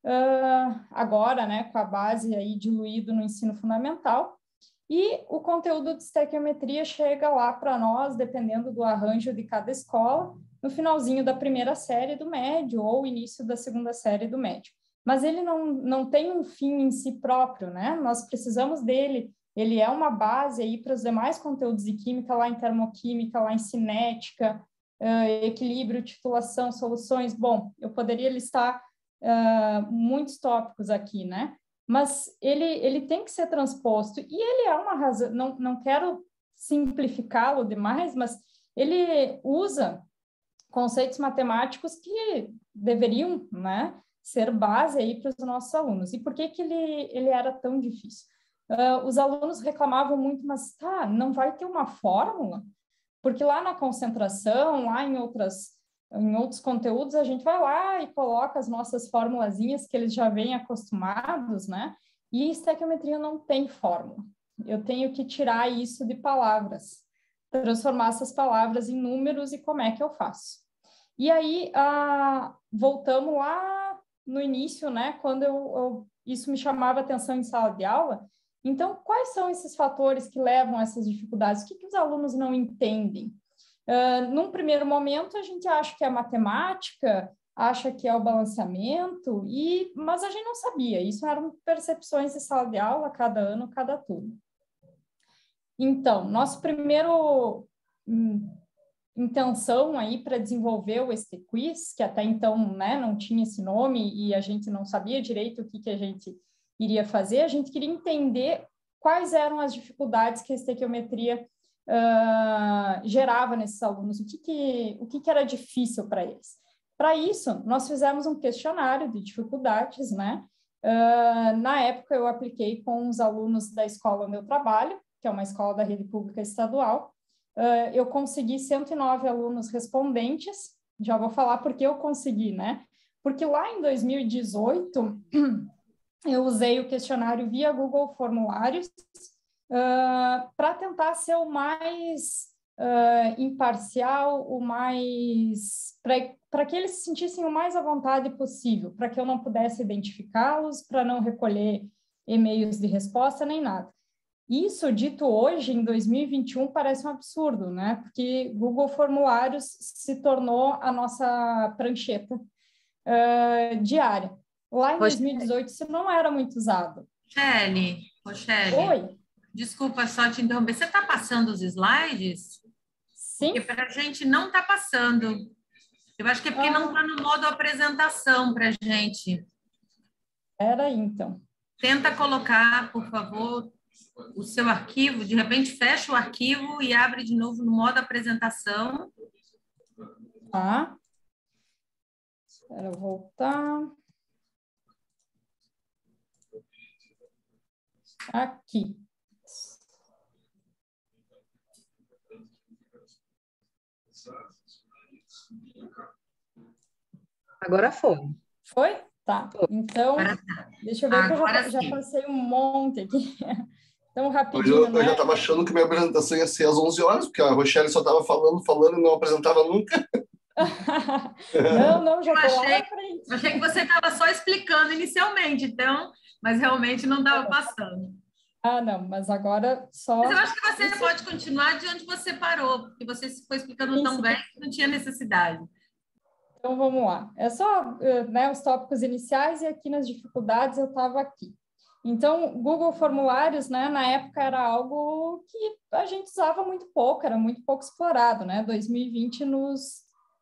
Uh, agora, né, com a base aí diluído no ensino fundamental, e o conteúdo de estequiometria chega lá para nós, dependendo do arranjo de cada escola, no finalzinho da primeira série do médio ou início da segunda série do médio. Mas ele não, não tem um fim em si próprio, né? Nós precisamos dele, ele é uma base aí para os demais conteúdos de química, lá em termoquímica, lá em cinética, uh, equilíbrio, titulação, soluções. Bom, eu poderia listar Uh, muitos tópicos aqui, né? Mas ele, ele tem que ser transposto, e ele é uma razão, não, não quero simplificá-lo demais, mas ele usa conceitos matemáticos que deveriam, né, ser base aí para os nossos alunos. E por que que ele, ele era tão difícil? Uh, os alunos reclamavam muito, mas tá, não vai ter uma fórmula? Porque lá na concentração, lá em outras em outros conteúdos, a gente vai lá e coloca as nossas formulazinhas que eles já vêm acostumados, né? E estequiometria não tem fórmula. Eu tenho que tirar isso de palavras, transformar essas palavras em números, e como é que eu faço? E aí, ah, voltamos lá no início, né, quando eu, eu, isso me chamava atenção em sala de aula. Então, quais são esses fatores que levam a essas dificuldades? O que, que os alunos não entendem? Uh, num primeiro momento, a gente acha que é a matemática, acha que é o balanceamento, e, mas a gente não sabia. Isso eram percepções de sala de aula, cada ano, cada turno. Então, nosso primeiro hum, intenção aí para desenvolver o S T Quiz, que até então, né, não tinha esse nome e a gente não sabia direito o que, que a gente iria fazer, a gente queria entender quais eram as dificuldades que a estequiometria uh, gerava nesses alunos, o que, que, o que, que era difícil para eles. Para isso, nós fizemos um questionário de dificuldades, né? Uh, na época, eu apliquei com os alunos da escola onde eu trabalho, que é uma escola da rede pública estadual. Uh, eu consegui cento e nove alunos respondentes, já vou falar por que eu consegui, né? Porque lá em dois mil e dezoito, eu usei o questionário via Google Formulários uh, para tentar ser o mais uh, imparcial, o mais... para que eles se sentissem o mais à vontade possível, para que eu não pudesse identificá-los, para não recolher e-mails de resposta, nem nada. Isso, dito hoje, em dois mil e vinte e um, parece um absurdo, né? Porque Google Formulários se tornou a nossa prancheta uh, diária. Lá em dois mil e dezoito, isso não era muito usado. Rochelle, Rochelle. Oi. Desculpa só te interromper. Você está passando os slides? Sim. Porque para a gente não está passando. Eu acho que é porque ah. não está no modo apresentação para a gente. Era aí, então. Tenta colocar, por favor, o seu arquivo. De repente, fecha o arquivo e abre de novo no modo apresentação. Tá. Espera eu voltar. Aqui. Agora foi. Foi? Tá. Então, deixa eu ver Agora que eu já, já passei um monte aqui. Então, Hoje rapidinho, eu, né? eu já estava achando que minha apresentação ia ser às onze horas, porque a Rochelle só estava falando, falando e não apresentava nunca. Não, não, já estou lá na frente. Eu achei que você estava só explicando inicialmente, então, mas realmente não estava passando. Ah, não, mas agora só... Mas eu acho que você Isso... pode continuar de onde você parou, porque você foi explicando tão bem que não tinha necessidade. Então, vamos lá. É só né, os tópicos iniciais e aqui nas dificuldades eu estava aqui. Então, Google Formulários, né, na época era algo que a gente usava muito pouco, era muito pouco explorado, né? dois mil e vinte nos,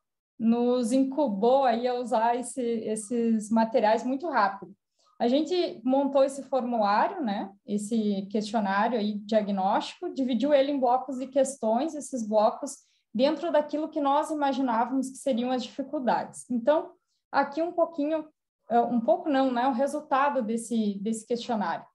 nos incubou aí a usar esse, esses materiais muito rápido. A gente montou esse formulário, né, esse questionário aí diagnóstico, dividiu ele em blocos de questões, esses blocos dentro daquilo que nós imaginávamos que seriam as dificuldades. Então, aqui um pouquinho, um pouco não, né, o resultado desse, desse questionário.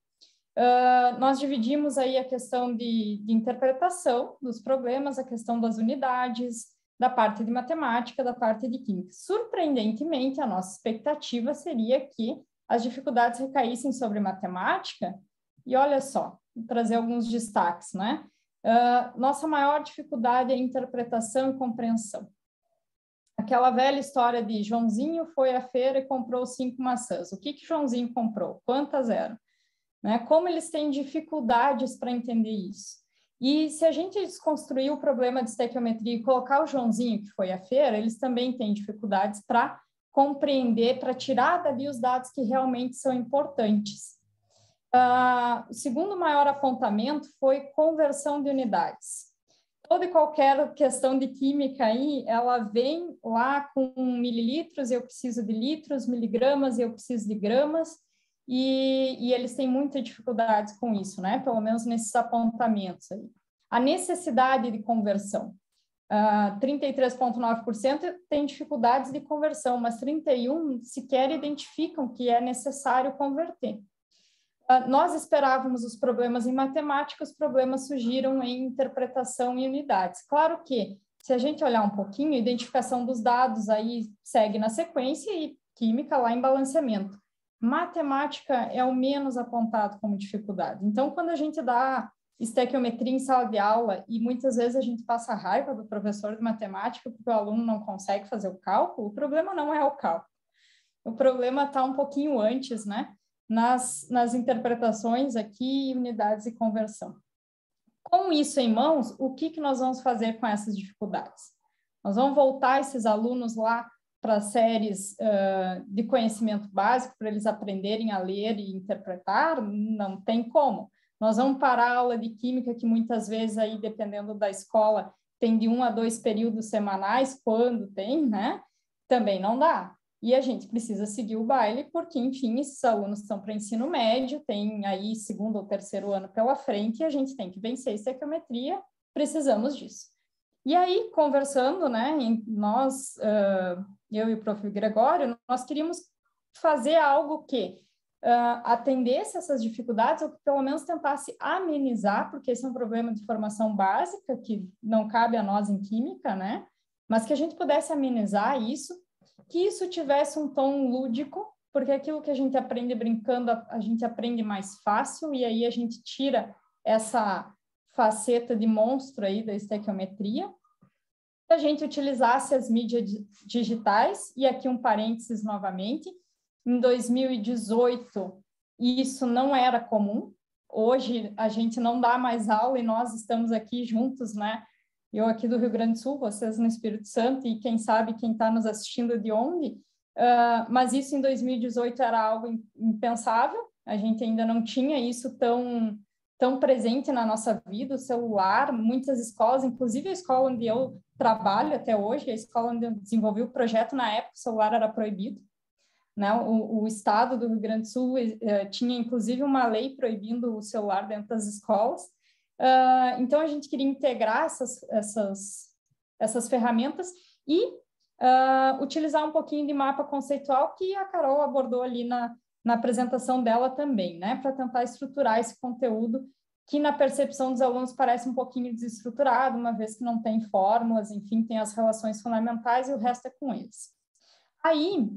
Uh, nós dividimos aí a questão de, de interpretação dos problemas, a questão das unidades, da parte de matemática, da parte de química. Surpreendentemente, a nossa expectativa seria que as dificuldades recaíssem sobre matemática, e olha só, vou trazer alguns destaques, né? Uh, nossa maior dificuldade é interpretação e compreensão. Aquela velha história de Joãozinho foi à feira e comprou cinco maçãs. O que que Joãozinho comprou? Quantas eram? Né? Como eles têm dificuldades para entender isso? E se a gente desconstruir o problema de estequiometria e colocar o Joãozinho que foi à feira, eles também têm dificuldades para compreender, para tirar dali os dados que realmente são importantes. Uh, o segundo maior apontamento foi conversão de unidades. Toda e qualquer questão de química aí, ela vem lá com mililitros, eu preciso de litros, miligramas, eu preciso de gramas, e, e eles têm muita dificuldade com isso, né? Pelo menos nesses apontamentos aí. A necessidade de conversão. Uh, trinta e três vírgula nove por cento tem dificuldades de conversão, mas trinta e um por cento sequer identificam que é necessário converter. Uh, nós esperávamos os problemas em matemática, os problemas surgiram em interpretação e unidades. Claro que, se a gente olhar um pouquinho, a identificação dos dados aí segue na sequência e química lá em balanceamento. Matemática é o menos apontado como dificuldade. Então, quando a gente dá estequiometria em sala de aula e muitas vezes a gente passa raiva do professor de matemática porque o aluno não consegue fazer o cálculo, o problema não é o cálculo. O problema está um pouquinho antes, né? Nas, nas interpretações aqui, unidades e conversão. Com isso em mãos, o que, que nós vamos fazer com essas dificuldades? Nós vamos voltar esses alunos lá para séries uh, de conhecimento básico, para eles aprenderem a ler e interpretar? Não tem como. Nós vamos parar a aula de química, que muitas vezes, aí, dependendo da escola, tem de um a dois períodos semanais, quando tem, né? Também não dá. E a gente precisa seguir o baile, porque, enfim, esses alunos estão para ensino médio, tem aí segundo ou terceiro ano pela frente, e a gente tem que vencer a estequiometria, precisamos disso. E aí, conversando, né, nós, uh, eu e o professor Gregório, nós queríamos fazer algo que uh, atendesse essas dificuldades, ou que pelo menos tentasse amenizar, porque esse é um problema de formação básica, que não cabe a nós em química, né, mas que a gente pudesse amenizar isso, que isso tivesse um tom lúdico, porque aquilo que a gente aprende brincando, a, a gente aprende mais fácil, e aí a gente tira essa faceta de monstro aí da estequiometria. A gente utilizasse as mídias digitais, e aqui um parênteses novamente, em dois mil e dezoito isso não era comum, hoje a gente não dá mais aula e nós estamos aqui juntos, né? Eu aqui do Rio Grande do Sul, vocês no Espírito Santo, e quem sabe quem está nos assistindo de onde, uh, mas isso em dois mil e dezoito era algo impensável, a gente ainda não tinha isso tão, tão presente na nossa vida, o celular, muitas escolas, inclusive a escola onde eu trabalho até hoje, a escola onde eu desenvolvi o projeto, na época o celular era proibido, né? O, o estado do Rio Grande do Sul uh, tinha inclusive uma lei proibindo o celular dentro das escolas. Uh, então, a gente queria integrar essas, essas, essas ferramentas e uh, utilizar um pouquinho de mapa conceitual que a Carol abordou ali na, na apresentação dela também, né? Para tentar estruturar esse conteúdo que, na percepção dos alunos, parece um pouquinho desestruturado, uma vez que não tem fórmulas, enfim, tem as relações fundamentais e o resto é com eles. Aí,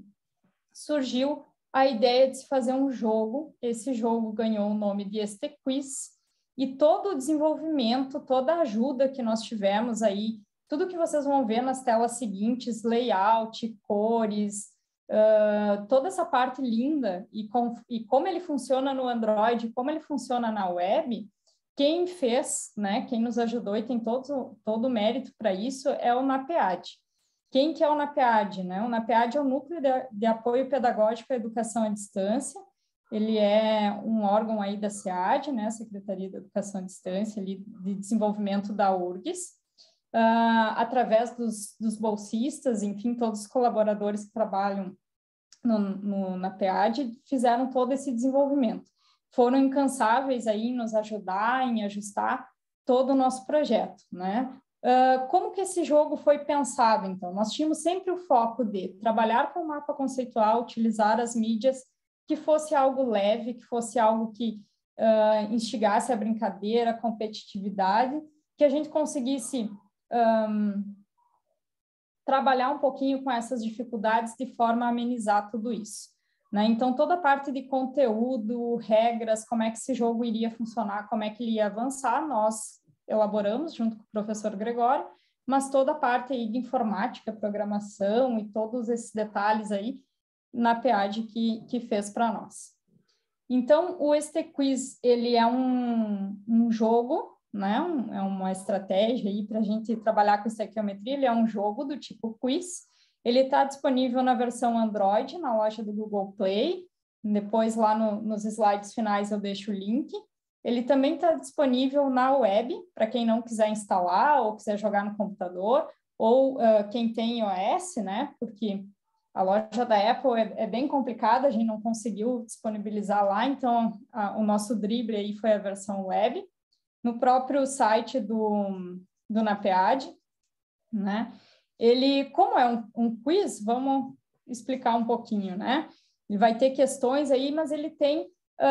surgiu a ideia de se fazer um jogo. Esse jogo ganhou o nome de Estequiz, e todo o desenvolvimento, toda a ajuda que nós tivemos aí, tudo que vocês vão ver nas telas seguintes, layout, cores, uh, toda essa parte linda, e, com, e como ele funciona no Android, como ele funciona na web, quem fez, né, quem nos ajudou e tem todo, todo o mérito para isso é o NAPEAD. Quem que é o NAPEAD? Né? O NAPEAD é o Núcleo de, de Apoio Pedagógico à Educação à Distância. Ele é um órgão aí da SEAD, né, Secretaria de Educação à Distância, ali, de desenvolvimento da U R G S, uh, através dos, dos bolsistas, enfim, todos os colaboradores que trabalham no, no, na PEAD, fizeram todo esse desenvolvimento. Foram incansáveis aí em nos ajudar, em ajustar todo o nosso projeto, né? Uh, como que esse jogo foi pensado, então? Nós tínhamos sempre o foco de trabalhar com o mapa conceitual, utilizar as mídias, que fosse algo leve, que fosse algo que uh, instigasse a brincadeira, a competitividade, que a gente conseguisse um, trabalhar um pouquinho com essas dificuldades de forma a amenizar tudo isso, né? Então, toda a parte de conteúdo, regras, como é que esse jogo iria funcionar, como é que ele ia avançar, nós elaboramos junto com o professor Gregório, mas toda a parte aí de informática, programação e todos esses detalhes aí, na PEAD que, que fez para nós. Então, o Estequiz, ele é um, um jogo, né? um, é uma estratégia para a gente trabalhar com estequiometria, ele é um jogo do tipo quiz, ele está disponível na versão Android, na loja do Google Play, depois lá no, nos slides finais eu deixo o link. Ele também está disponível na web, para quem não quiser instalar ou quiser jogar no computador, ou uh, quem tem iOS, né? Porque a loja da Apple é, é bem complicada, a gente não conseguiu disponibilizar lá, então a, o nosso drible aí foi a versão web. No próprio site do, do NAPEAD, né? Ele, como é um, um quiz, vamos explicar um pouquinho, né? Ele vai ter questões aí, mas ele tem,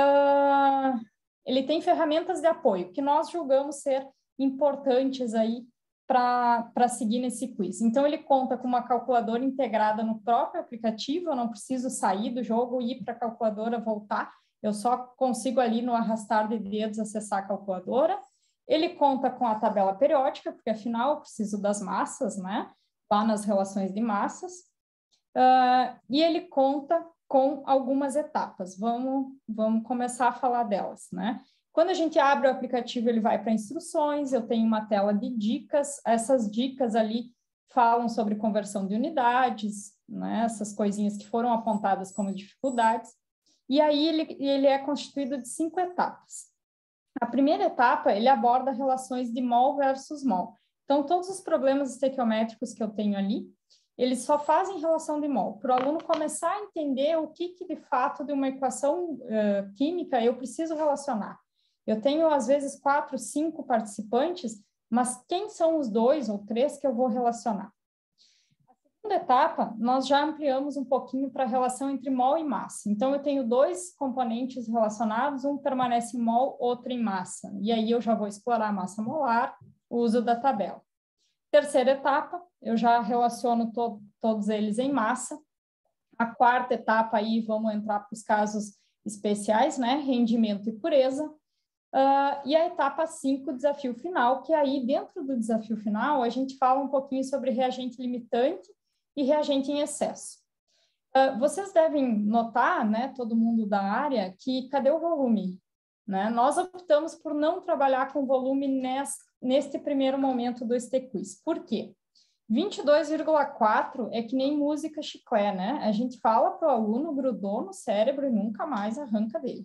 uh, ele tem ferramentas de apoio, que nós julgamos ser importantes aí para seguir nesse quiz. Então, ele conta com uma calculadora integrada no próprio aplicativo, eu não preciso sair do jogo, ir para a calculadora, voltar, eu só consigo ali no arrastar de dedos acessar a calculadora. Ele conta com a tabela periódica, porque afinal eu preciso das massas, né? Lá nas relações de massas. Uh, e ele conta com algumas etapas. Vamos, vamos começar a falar delas, né? Quando a gente abre o aplicativo, ele vai para instruções, eu tenho uma tela de dicas, essas dicas ali falam sobre conversão de unidades, né? Essas coisinhas que foram apontadas como dificuldades. E aí ele, ele é constituído de cinco etapas. A primeira etapa, ele aborda relações de mol versus mol. Então, todos os problemas estequiométricos que eu tenho ali, eles só fazem relação de mol, para o aluno começar a entender o que, que de fato, de uma equação uh, química eu preciso relacionar. Eu tenho, às vezes, quatro, cinco participantes, mas quem são os dois ou três que eu vou relacionar? A segunda etapa, nós já ampliamos um pouquinho para a relação entre mol e massa. Então, eu tenho dois componentes relacionados, um permanece em mol, outro em massa. E aí eu já vou explorar a massa molar, o uso da tabela. Terceira etapa, eu já relaciono to todos eles em massa. A quarta etapa aí, vamos entrar para os casos especiais, né? Rendimento e pureza. Uh, e a etapa cinco, desafio final, que aí dentro do desafio final a gente fala um pouquinho sobre reagente limitante e reagente em excesso. Uh, vocês devem notar, né, todo mundo da área, que cadê o volume? Né? Nós optamos por não trabalhar com volume nesse, neste primeiro momento do S T Quiz. Por quê? vinte e dois vírgula quatro é que nem música chiclé, né? A gente fala para o aluno, grudou no cérebro e nunca mais arranca dele.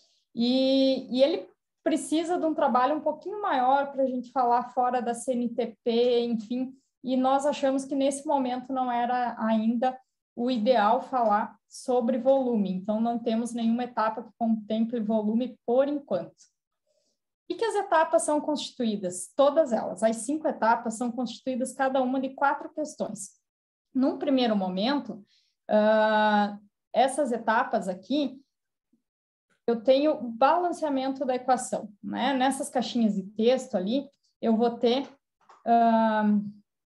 E, e ele precisa de um trabalho um pouquinho maior para a gente falar fora da C N T P, enfim, e nós achamos que nesse momento não era ainda o ideal falar sobre volume, então não temos nenhuma etapa que contemple volume por enquanto. E que as etapas são constituídas? Todas elas, as cinco etapas são constituídas cada uma de quatro questões. Num primeiro momento, uh, essas etapas aqui, eu tenho o balanceamento da equação, né? Nessas caixinhas de texto ali, eu vou ter... Uh,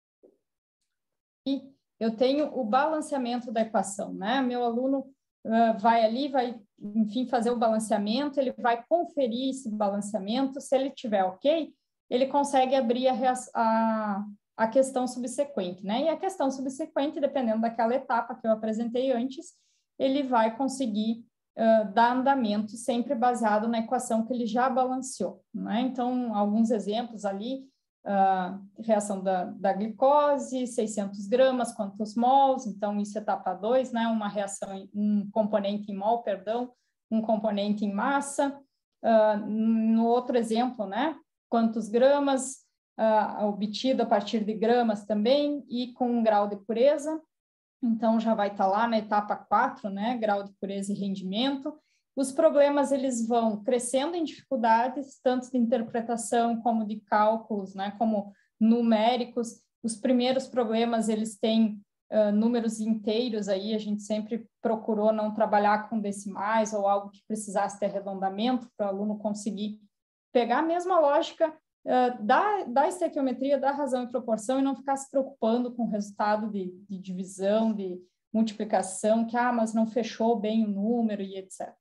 e eu tenho o balanceamento da equação, né? Meu aluno uh, vai ali, vai, enfim, fazer o balanceamento, ele vai conferir esse balanceamento, se ele tiver ok, ele consegue abrir a, a, a questão subsequente, né? E a questão subsequente, dependendo daquela etapa que eu apresentei antes, ele vai conseguir uh, dar andamento sempre baseado na equação que ele já balanceou, né? Então, alguns exemplos ali, Uh, reação da, da glicose, seiscentos gramas, quantos mols, então isso é etapa dois, né? Uma reação, um componente em mol, perdão, um componente em massa. Uh, no outro exemplo, né? Quantos gramas, uh, obtido a partir de gramas também, e com um grau de pureza, então já vai estar lá na etapa quatro, né? Grau de pureza e rendimento. Os problemas, eles vão crescendo em dificuldades, tanto de interpretação como de cálculos, né, como numéricos. Os primeiros problemas, eles têm uh, números inteiros, aí a gente sempre procurou não trabalhar com decimais ou algo que precisasse ter arredondamento para o aluno conseguir pegar a mesma lógica uh, da, da estequiometria, da razão e proporção, e não ficar se preocupando com o resultado de, de divisão, de multiplicação, que, ah, mas não fechou bem o número e etcétera.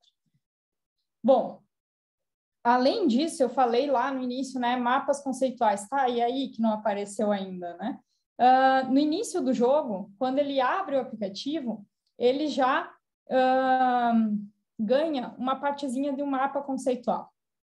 Bom, além disso, eu falei lá no início, né, mapas conceituais, tá? E aí que não apareceu ainda, né? Uh, no início do jogo, quando ele abre o aplicativo, ele já uh, ganha uma partezinha de um mapa conceitual.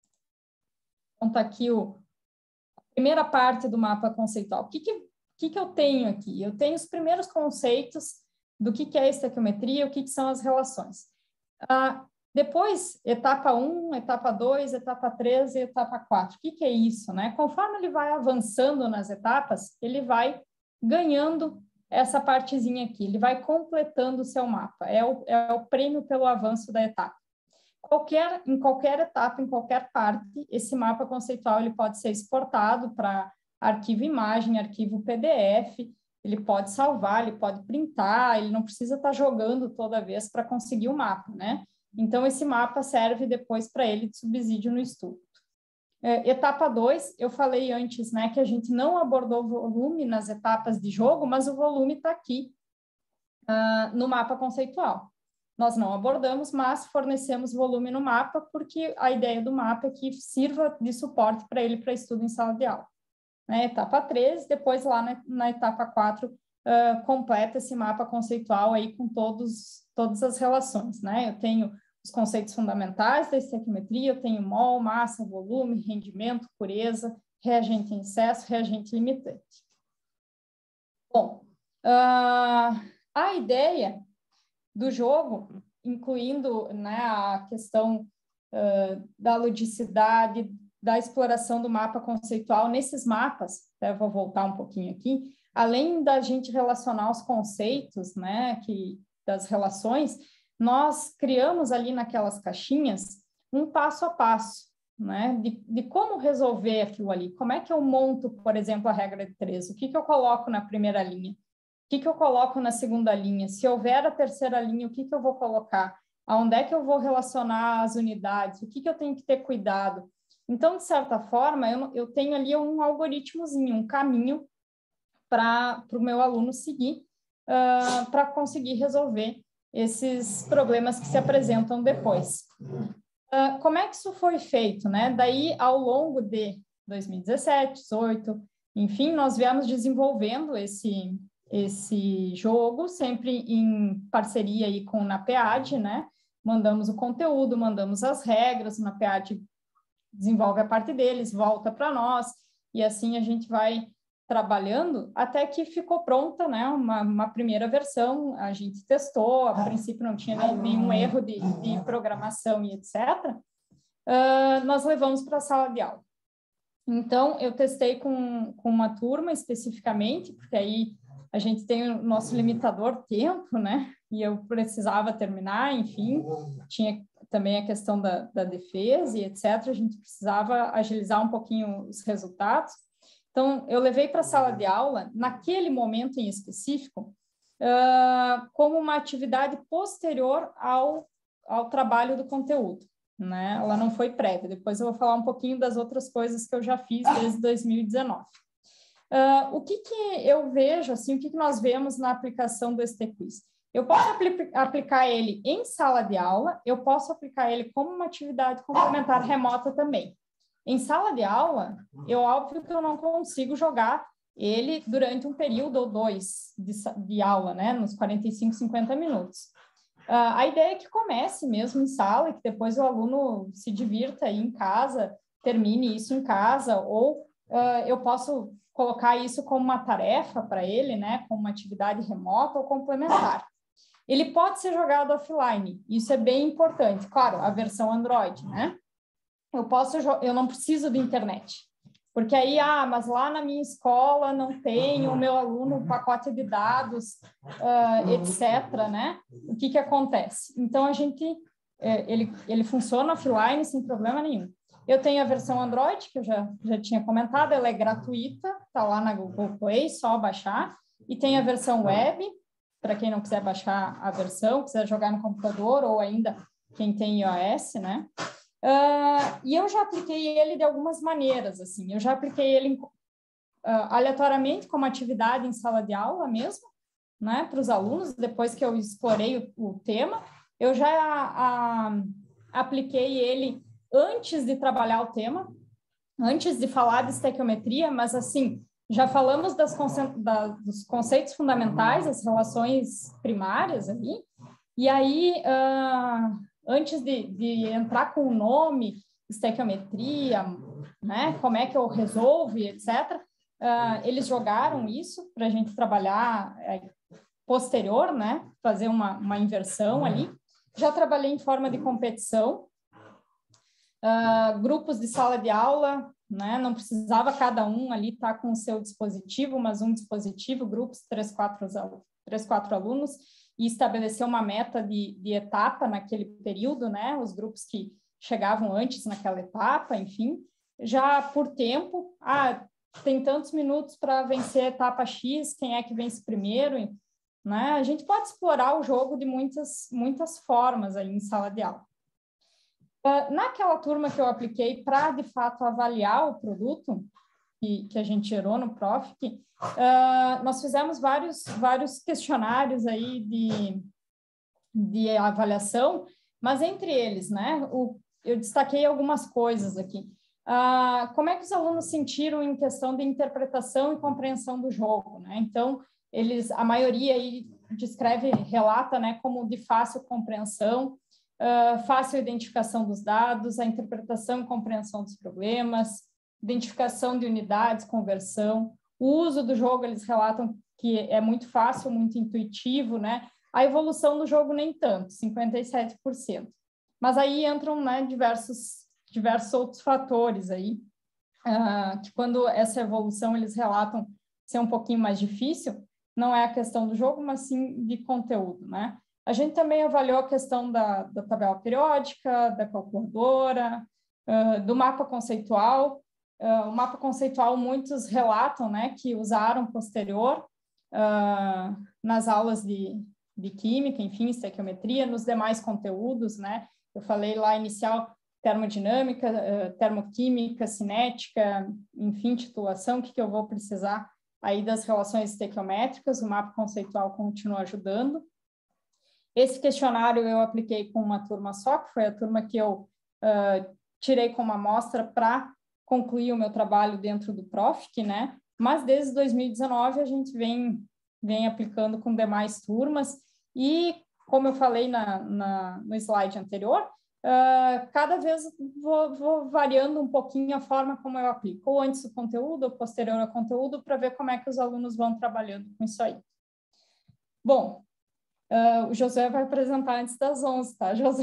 Então, tá aqui o, a primeira parte do mapa conceitual. O que que, que, que eu tenho aqui? Eu tenho os primeiros conceitos do que, que é estequiometria, o que, que são as relações. Uh, Depois, etapa um, etapa dois, etapa três e etapa quatro. O que, que é isso, né? Conforme ele vai avançando nas etapas, ele vai ganhando essa partezinha aqui, ele vai completando o seu mapa. É o, é o prêmio pelo avanço da etapa. Qualquer, em qualquer etapa, em qualquer parte, esse mapa conceitual ele pode ser exportado para arquivo imagem, arquivo P D F, ele pode salvar, ele pode printar, ele não precisa estar jogando toda vez para conseguir o mapa, né? Então, esse mapa serve depois para ele de subsídio no estudo. É, etapa dois, eu falei antes, né, que a gente não abordou volume nas etapas de jogo, mas o volume está aqui uh, no mapa conceitual. nós não abordamos, mas fornecemos volume no mapa, porque a ideia do mapa é que sirva de suporte para ele para estudo em sala de aula. Na etapa três, depois lá na, na etapa quatro, uh, completa esse mapa conceitual aí com todos, todas as relações, né? Eu tenho os conceitos fundamentais da estequiometria, eu tenho mol, massa, volume, rendimento, pureza, reagente em excesso, reagente limitante. Bom, uh, a ideia do jogo, incluindo, né, a questão uh, da ludicidade, da exploração do mapa conceitual, nesses mapas, até vou voltar um pouquinho aqui, além da gente relacionar os conceitos, né, que, das relações, nós criamos ali naquelas caixinhas um passo a passo, né, de, de como resolver aquilo ali, como é que eu monto, por exemplo, a regra de três, o que que eu coloco na primeira linha, o que que eu coloco na segunda linha, se houver a terceira linha, o que que eu vou colocar, aonde é que eu vou relacionar as unidades, o que que eu tenho que ter cuidado. Então, de certa forma, eu, eu tenho ali um algoritmozinho, um caminho para o meu aluno seguir, uh, para conseguir resolver esses problemas que se apresentam depois. Uh, como é que isso foi feito, né? Daí, ao longo de dois mil e dezessete, dezoito, enfim, nós viemos desenvolvendo esse, esse jogo, sempre em parceria aí com o NAPEAD, né? Mandamos o conteúdo, mandamos as regras, o NAPEAD desenvolve a parte deles, volta para nós, e assim a gente vai trabalhando até que ficou pronta, né, uma, uma primeira versão, a gente testou, a princípio não tinha nem, nenhum erro de, de programação e etcétera. Uh, nós levamos para a sala de aula. Então, eu testei com, com uma turma especificamente, porque aí a gente tem o nosso limitador tempo, né, e eu precisava terminar, enfim, tinha também a questão da, da defesa e etcétera. A gente precisava agilizar um pouquinho os resultados. Então, eu levei para a sala de aula, naquele momento em específico, uh, como uma atividade posterior ao, ao trabalho do conteúdo, né? Ela não foi prévia. Depois eu vou falar um pouquinho das outras coisas que eu já fiz desde dois mil e dezenove. Uh, o que, que eu vejo, assim, o que, que nós vemos na aplicação do S T Quiz? Eu posso apl- aplicar ele em sala de aula, eu posso aplicar ele como uma atividade complementar remota também. Em sala de aula, eu óbvio que eu não consigo jogar ele durante um período ou dois de, de aula, né? Nos quarenta e cinco, cinquenta minutos. Uh, a ideia é que comece mesmo em sala e que depois o aluno se divirta aí em casa, termine isso em casa, ou uh, eu posso colocar isso como uma tarefa para ele, né? Como uma atividade remota ou complementar. Ele pode ser jogado offline, isso é bem importante. Claro, a versão Android, né? Eu posso, eu não preciso de internet, porque aí, ah, mas lá na minha escola não tem o meu aluno um pacote de dados, uh, etcétera, né? O que que acontece? Então, a gente, ele, ele funciona offline sem problema nenhum. Eu tenho a versão Android, que eu já, já tinha comentado, ela é gratuita, tá lá na Google Play, só baixar, e tem a versão web, para quem não quiser baixar a versão, quiser jogar no computador, ou ainda quem tem iOS, né? Uh, e eu já apliquei ele de algumas maneiras, assim, eu já apliquei ele uh, aleatoriamente como atividade em sala de aula mesmo, né, para os alunos, depois que eu explorei o, o tema, eu já uh, apliquei ele antes de trabalhar o tema, antes de falar de estequiometria, mas assim, já falamos das conce- da, dos conceitos fundamentais, as relações primárias ali, e aí... Uh, antes de, de entrar com o nome, estequiometria, né, como é que eu resolvo, etcétera, uh, eles jogaram isso para a gente trabalhar é, posterior, né, fazer uma, uma inversão ali. Já trabalhei em forma de competição, uh, grupos de sala de aula, né, não precisava cada um ali estar tá com o seu dispositivo, mas um dispositivo, grupos, três, quatro, três, quatro alunos, e estabelecer uma meta de, de etapa naquele período, né? Os grupos que chegavam antes naquela etapa, enfim. Já por tempo, ah, tem tantos minutos para vencer a etapa X, quem é que vence primeiro, né? A gente pode explorar o jogo de muitas, muitas formas aí em sala de aula. Uh, naquela turma que eu apliquei para, de fato, avaliar o produto, que, que a gente gerou no Profic, uh, nós fizemos vários, vários questionários aí de, de avaliação, mas entre eles, né, o, eu destaquei algumas coisas aqui. Ah, como é que os alunos sentiram em questão de interpretação e compreensão do jogo, né? Então, eles, a maioria aí descreve, relata, né, como de fácil compreensão, uh, fácil identificação dos dados, a interpretação e compreensão dos problemas, identificação de unidades, conversão, o uso do jogo, eles relatam que é muito fácil, muito intuitivo, né? A evolução do jogo nem tanto, cinquenta e sete por cento. Mas aí entram, né, diversos, diversos outros fatores aí, uh, que quando essa evolução eles relatam ser um pouquinho mais difícil, não é a questão do jogo, mas sim de conteúdo, né? A gente também avaliou a questão da, da tabela periódica, da calculadora, uh, do mapa conceitual. Uh, o mapa conceitual, muitos relatam, né, que usaram posterior uh, nas aulas de, de química, enfim, estequiometria, nos demais conteúdos, né? Eu falei lá inicial, termodinâmica, uh, termoquímica, cinética, enfim, titulação, o que, que eu vou precisar aí das relações estequiométricas, o mapa conceitual continua ajudando. Esse questionário eu apliquei com uma turma só, que foi a turma que eu uh, tirei como amostra para concluir o meu trabalho dentro do Profic, né? Mas desde dois mil e dezenove a gente vem, vem aplicando com demais turmas e, como eu falei na, na, no slide anterior, uh, cada vez vou, vou variando um pouquinho a forma como eu aplico, ou antes do conteúdo, ou posterior ao conteúdo, para ver como é que os alunos vão trabalhando com isso aí. Bom, Uh, o Josué vai apresentar antes das onze, tá, Josué?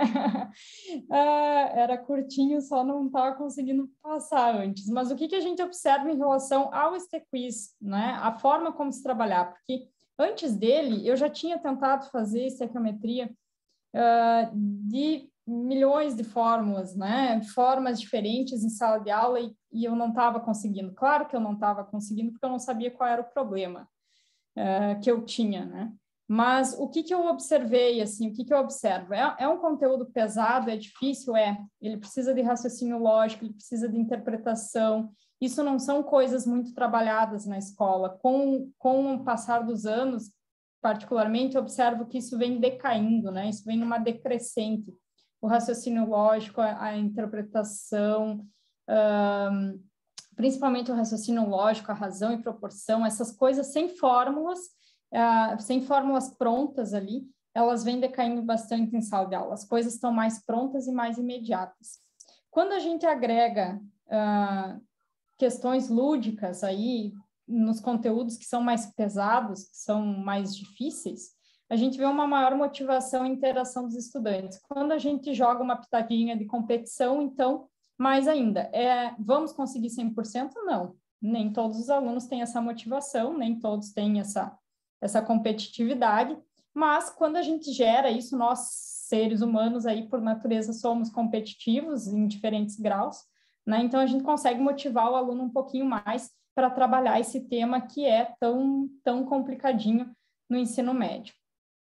uh, era curtinho, só não estava conseguindo passar antes. Mas o que, que a gente observa em relação ao STQuiz, né? A forma como se trabalhar, porque antes dele eu já tinha tentado fazer estequiometria uh, de milhões de fórmulas, né? Formas diferentes em sala de aula e, e eu não estava conseguindo. Claro que eu não estava conseguindo porque eu não sabia qual era o problema uh, que eu tinha, né? Mas o que, que eu observei, assim, o que, que eu observo? É, é um conteúdo pesado, é difícil, é. Ele precisa de raciocínio lógico, ele precisa de interpretação. Isso não são coisas muito trabalhadas na escola. Com, com o passar dos anos, particularmente, eu observo que isso vem decaindo, né? Isso vem numa decrescente. O raciocínio lógico, a, a interpretação, um, principalmente o raciocínio lógico, a razão e proporção, essas coisas sem fórmulas, Uh, sem fórmulas prontas ali, elas vêm decaindo bastante em sala de aula. As coisas estão mais prontas e mais imediatas. Quando a gente agrega uh, questões lúdicas aí nos conteúdos que são mais pesados, que são mais difíceis, a gente vê uma maior motivação e interação dos estudantes. Quando a gente joga uma pitadinha de competição, então, mais ainda. É, vamos conseguir cem por cento? Não. Nem todos os alunos têm essa motivação, nem todos têm essa essa competitividade, mas quando a gente gera isso, nós, seres humanos, aí, por natureza, somos competitivos em diferentes graus, né? Então, a gente consegue motivar o aluno um pouquinho mais para trabalhar esse tema que é tão, tão complicadinho no ensino médio.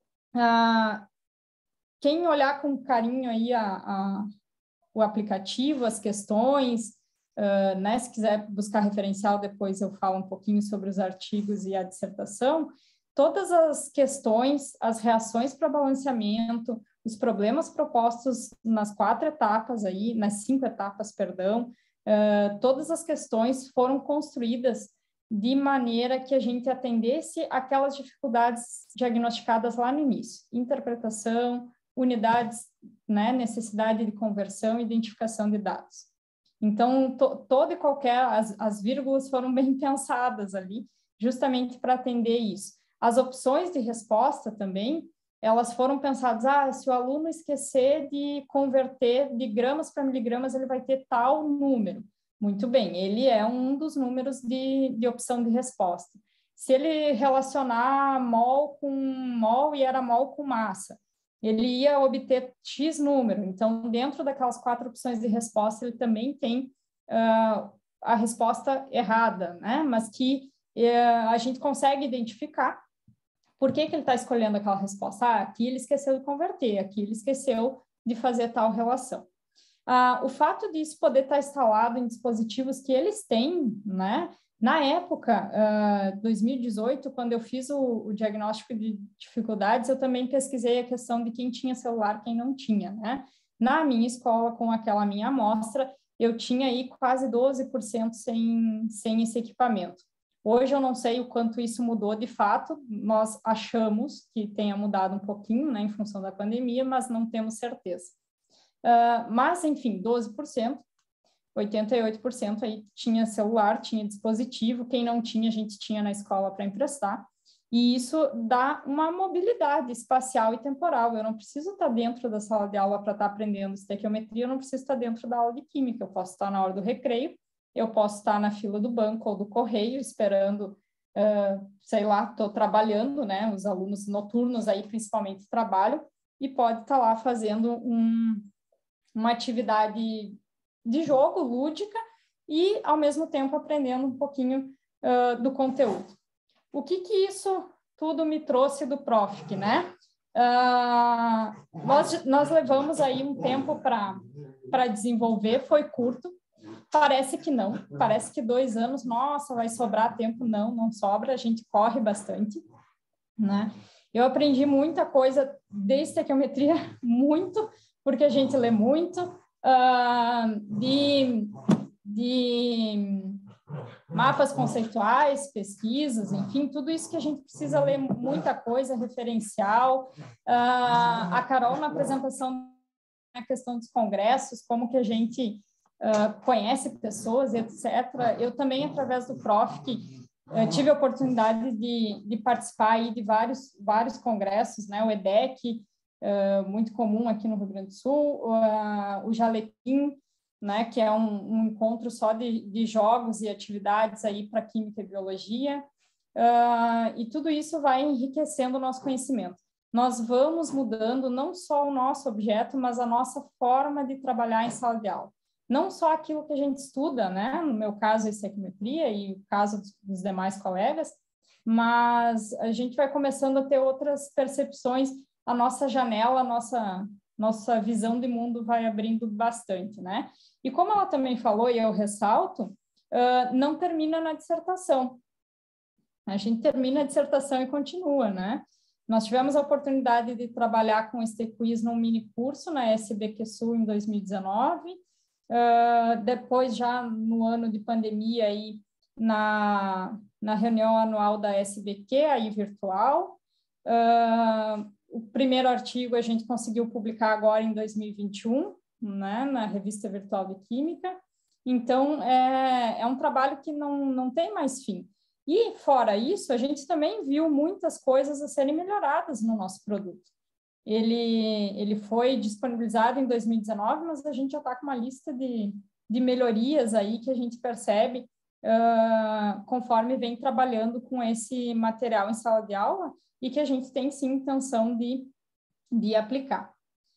Ah, quem olhar com carinho aí a, a, o aplicativo, as questões, uh, né? Se quiser buscar referencial, depois eu falo um pouquinho sobre os artigos e a dissertação. Todas as questões, as reações para balanceamento, os problemas propostos nas quatro etapas aí, nas cinco etapas, perdão, uh, todas as questões foram construídas de maneira que a gente atendesse aquelas dificuldades diagnosticadas lá no início. Interpretação, unidades, né, necessidade de conversão e identificação de dados. Então, to, todo e qualquer, as, as vírgulas foram bem pensadas ali, justamente para atender isso. As opções de resposta também, elas foram pensadas, ah, se o aluno esquecer de converter de gramas para miligramas, ele vai ter tal número. Muito bem, ele é um dos números de, de opção de resposta. Se ele relacionar mol com mol e era mol com massa, ele ia obter X número. Então, dentro daquelas quatro opções de resposta, ele também tem uh, a resposta errada, né? Mas que uh, a gente consegue identificar por que, que ele está escolhendo aquela resposta. Ah, aqui ele esqueceu de converter, aqui ele esqueceu de fazer tal relação. Ah, o fato disso poder estar instalado em dispositivos que eles têm, né? Na época, uh, dois mil e dezoito, quando eu fiz o, o diagnóstico de dificuldades, eu também pesquisei a questão de quem tinha celular, quem não tinha, né? Na minha escola, com aquela minha amostra, eu tinha aí quase doze por cento sem, sem esse equipamento. Hoje eu não sei o quanto isso mudou de fato, nós achamos que tenha mudado um pouquinho, né, em função da pandemia, mas não temos certeza. Uh, mas, enfim, doze por cento, oitenta e oito por cento aí tinha celular, tinha dispositivo, quem não tinha, a gente tinha na escola para emprestar, e isso dá uma mobilidade espacial e temporal. Eu não preciso estar dentro da sala de aula para estar aprendendo estequiometria, eu não preciso estar dentro da aula de química, eu posso estar na hora do recreio, eu posso estar na fila do banco ou do correio, esperando, uh, sei lá, estou trabalhando, né, os alunos noturnos aí principalmente trabalham, e pode estar lá fazendo um, uma atividade de jogo, lúdica, e, ao mesmo tempo, aprendendo um pouquinho uh, do conteúdo. O que que isso tudo me trouxe do Profic, né? Uh, nós, nós levamos aí um tempo para desenvolver, foi curto, parece que não, parece que dois anos, nossa, vai sobrar tempo, não, não sobra, a gente corre bastante, né? Eu aprendi muita coisa de estequiometria, muito, porque a gente lê muito, uh, de, de mapas conceituais, pesquisas, enfim, tudo isso que a gente precisa ler muita coisa, referencial. Uh, a Carol, na apresentação, a questão dos congressos, como que a gente uh, conhece pessoas, etcétera. Eu também, através do Profic, uh, tive a oportunidade de, de participar aí de vários, vários congressos, né? O E D E C, uh, muito comum aqui no Rio Grande do Sul, uh, o Jalequim, né, que é um, um encontro só de, de jogos e atividades aí para Química e Biologia, uh, e tudo isso vai enriquecendo o nosso conhecimento. Nós vamos mudando não só o nosso objeto, mas a nossa forma de trabalhar em sala de aula. Não só aquilo que a gente estuda, né, no meu caso, a estequiometria, e o caso dos, dos demais colegas, mas a gente vai começando a ter outras percepções, a nossa janela, a nossa... nossa visão de mundo vai abrindo bastante, né? E como ela também falou, e eu ressalto, uh, não termina na dissertação. A gente termina a dissertação e continua, né? Nós tivemos a oportunidade de trabalhar com este quiz num mini curso na S B Q Sul em dois mil e dezenove, uh, depois já no ano de pandemia aí na, na reunião anual da S B Q, aí virtual. Uh, O primeiro artigo a gente conseguiu publicar agora em dois mil e vinte e um, né, na Revista Virtual de Química. Então, é, é um trabalho que não, não tem mais fim. E, fora isso, a gente também viu muitas coisas a serem melhoradas no nosso produto. Ele, ele foi disponibilizado em dois mil e dezenove, mas a gente já está com uma lista de, de melhorias aí que a gente percebe uh, conforme vem trabalhando com esse material em sala de aula, e que a gente tem, sim, intenção de, de aplicar.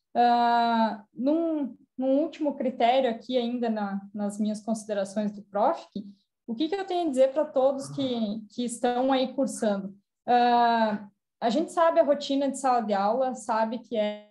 Uh, num, num último critério aqui, ainda na, nas minhas considerações do Profic, o que, que eu tenho a dizer para todos que, que estão aí cursando? Uh, a gente sabe a rotina de sala de aula, sabe que é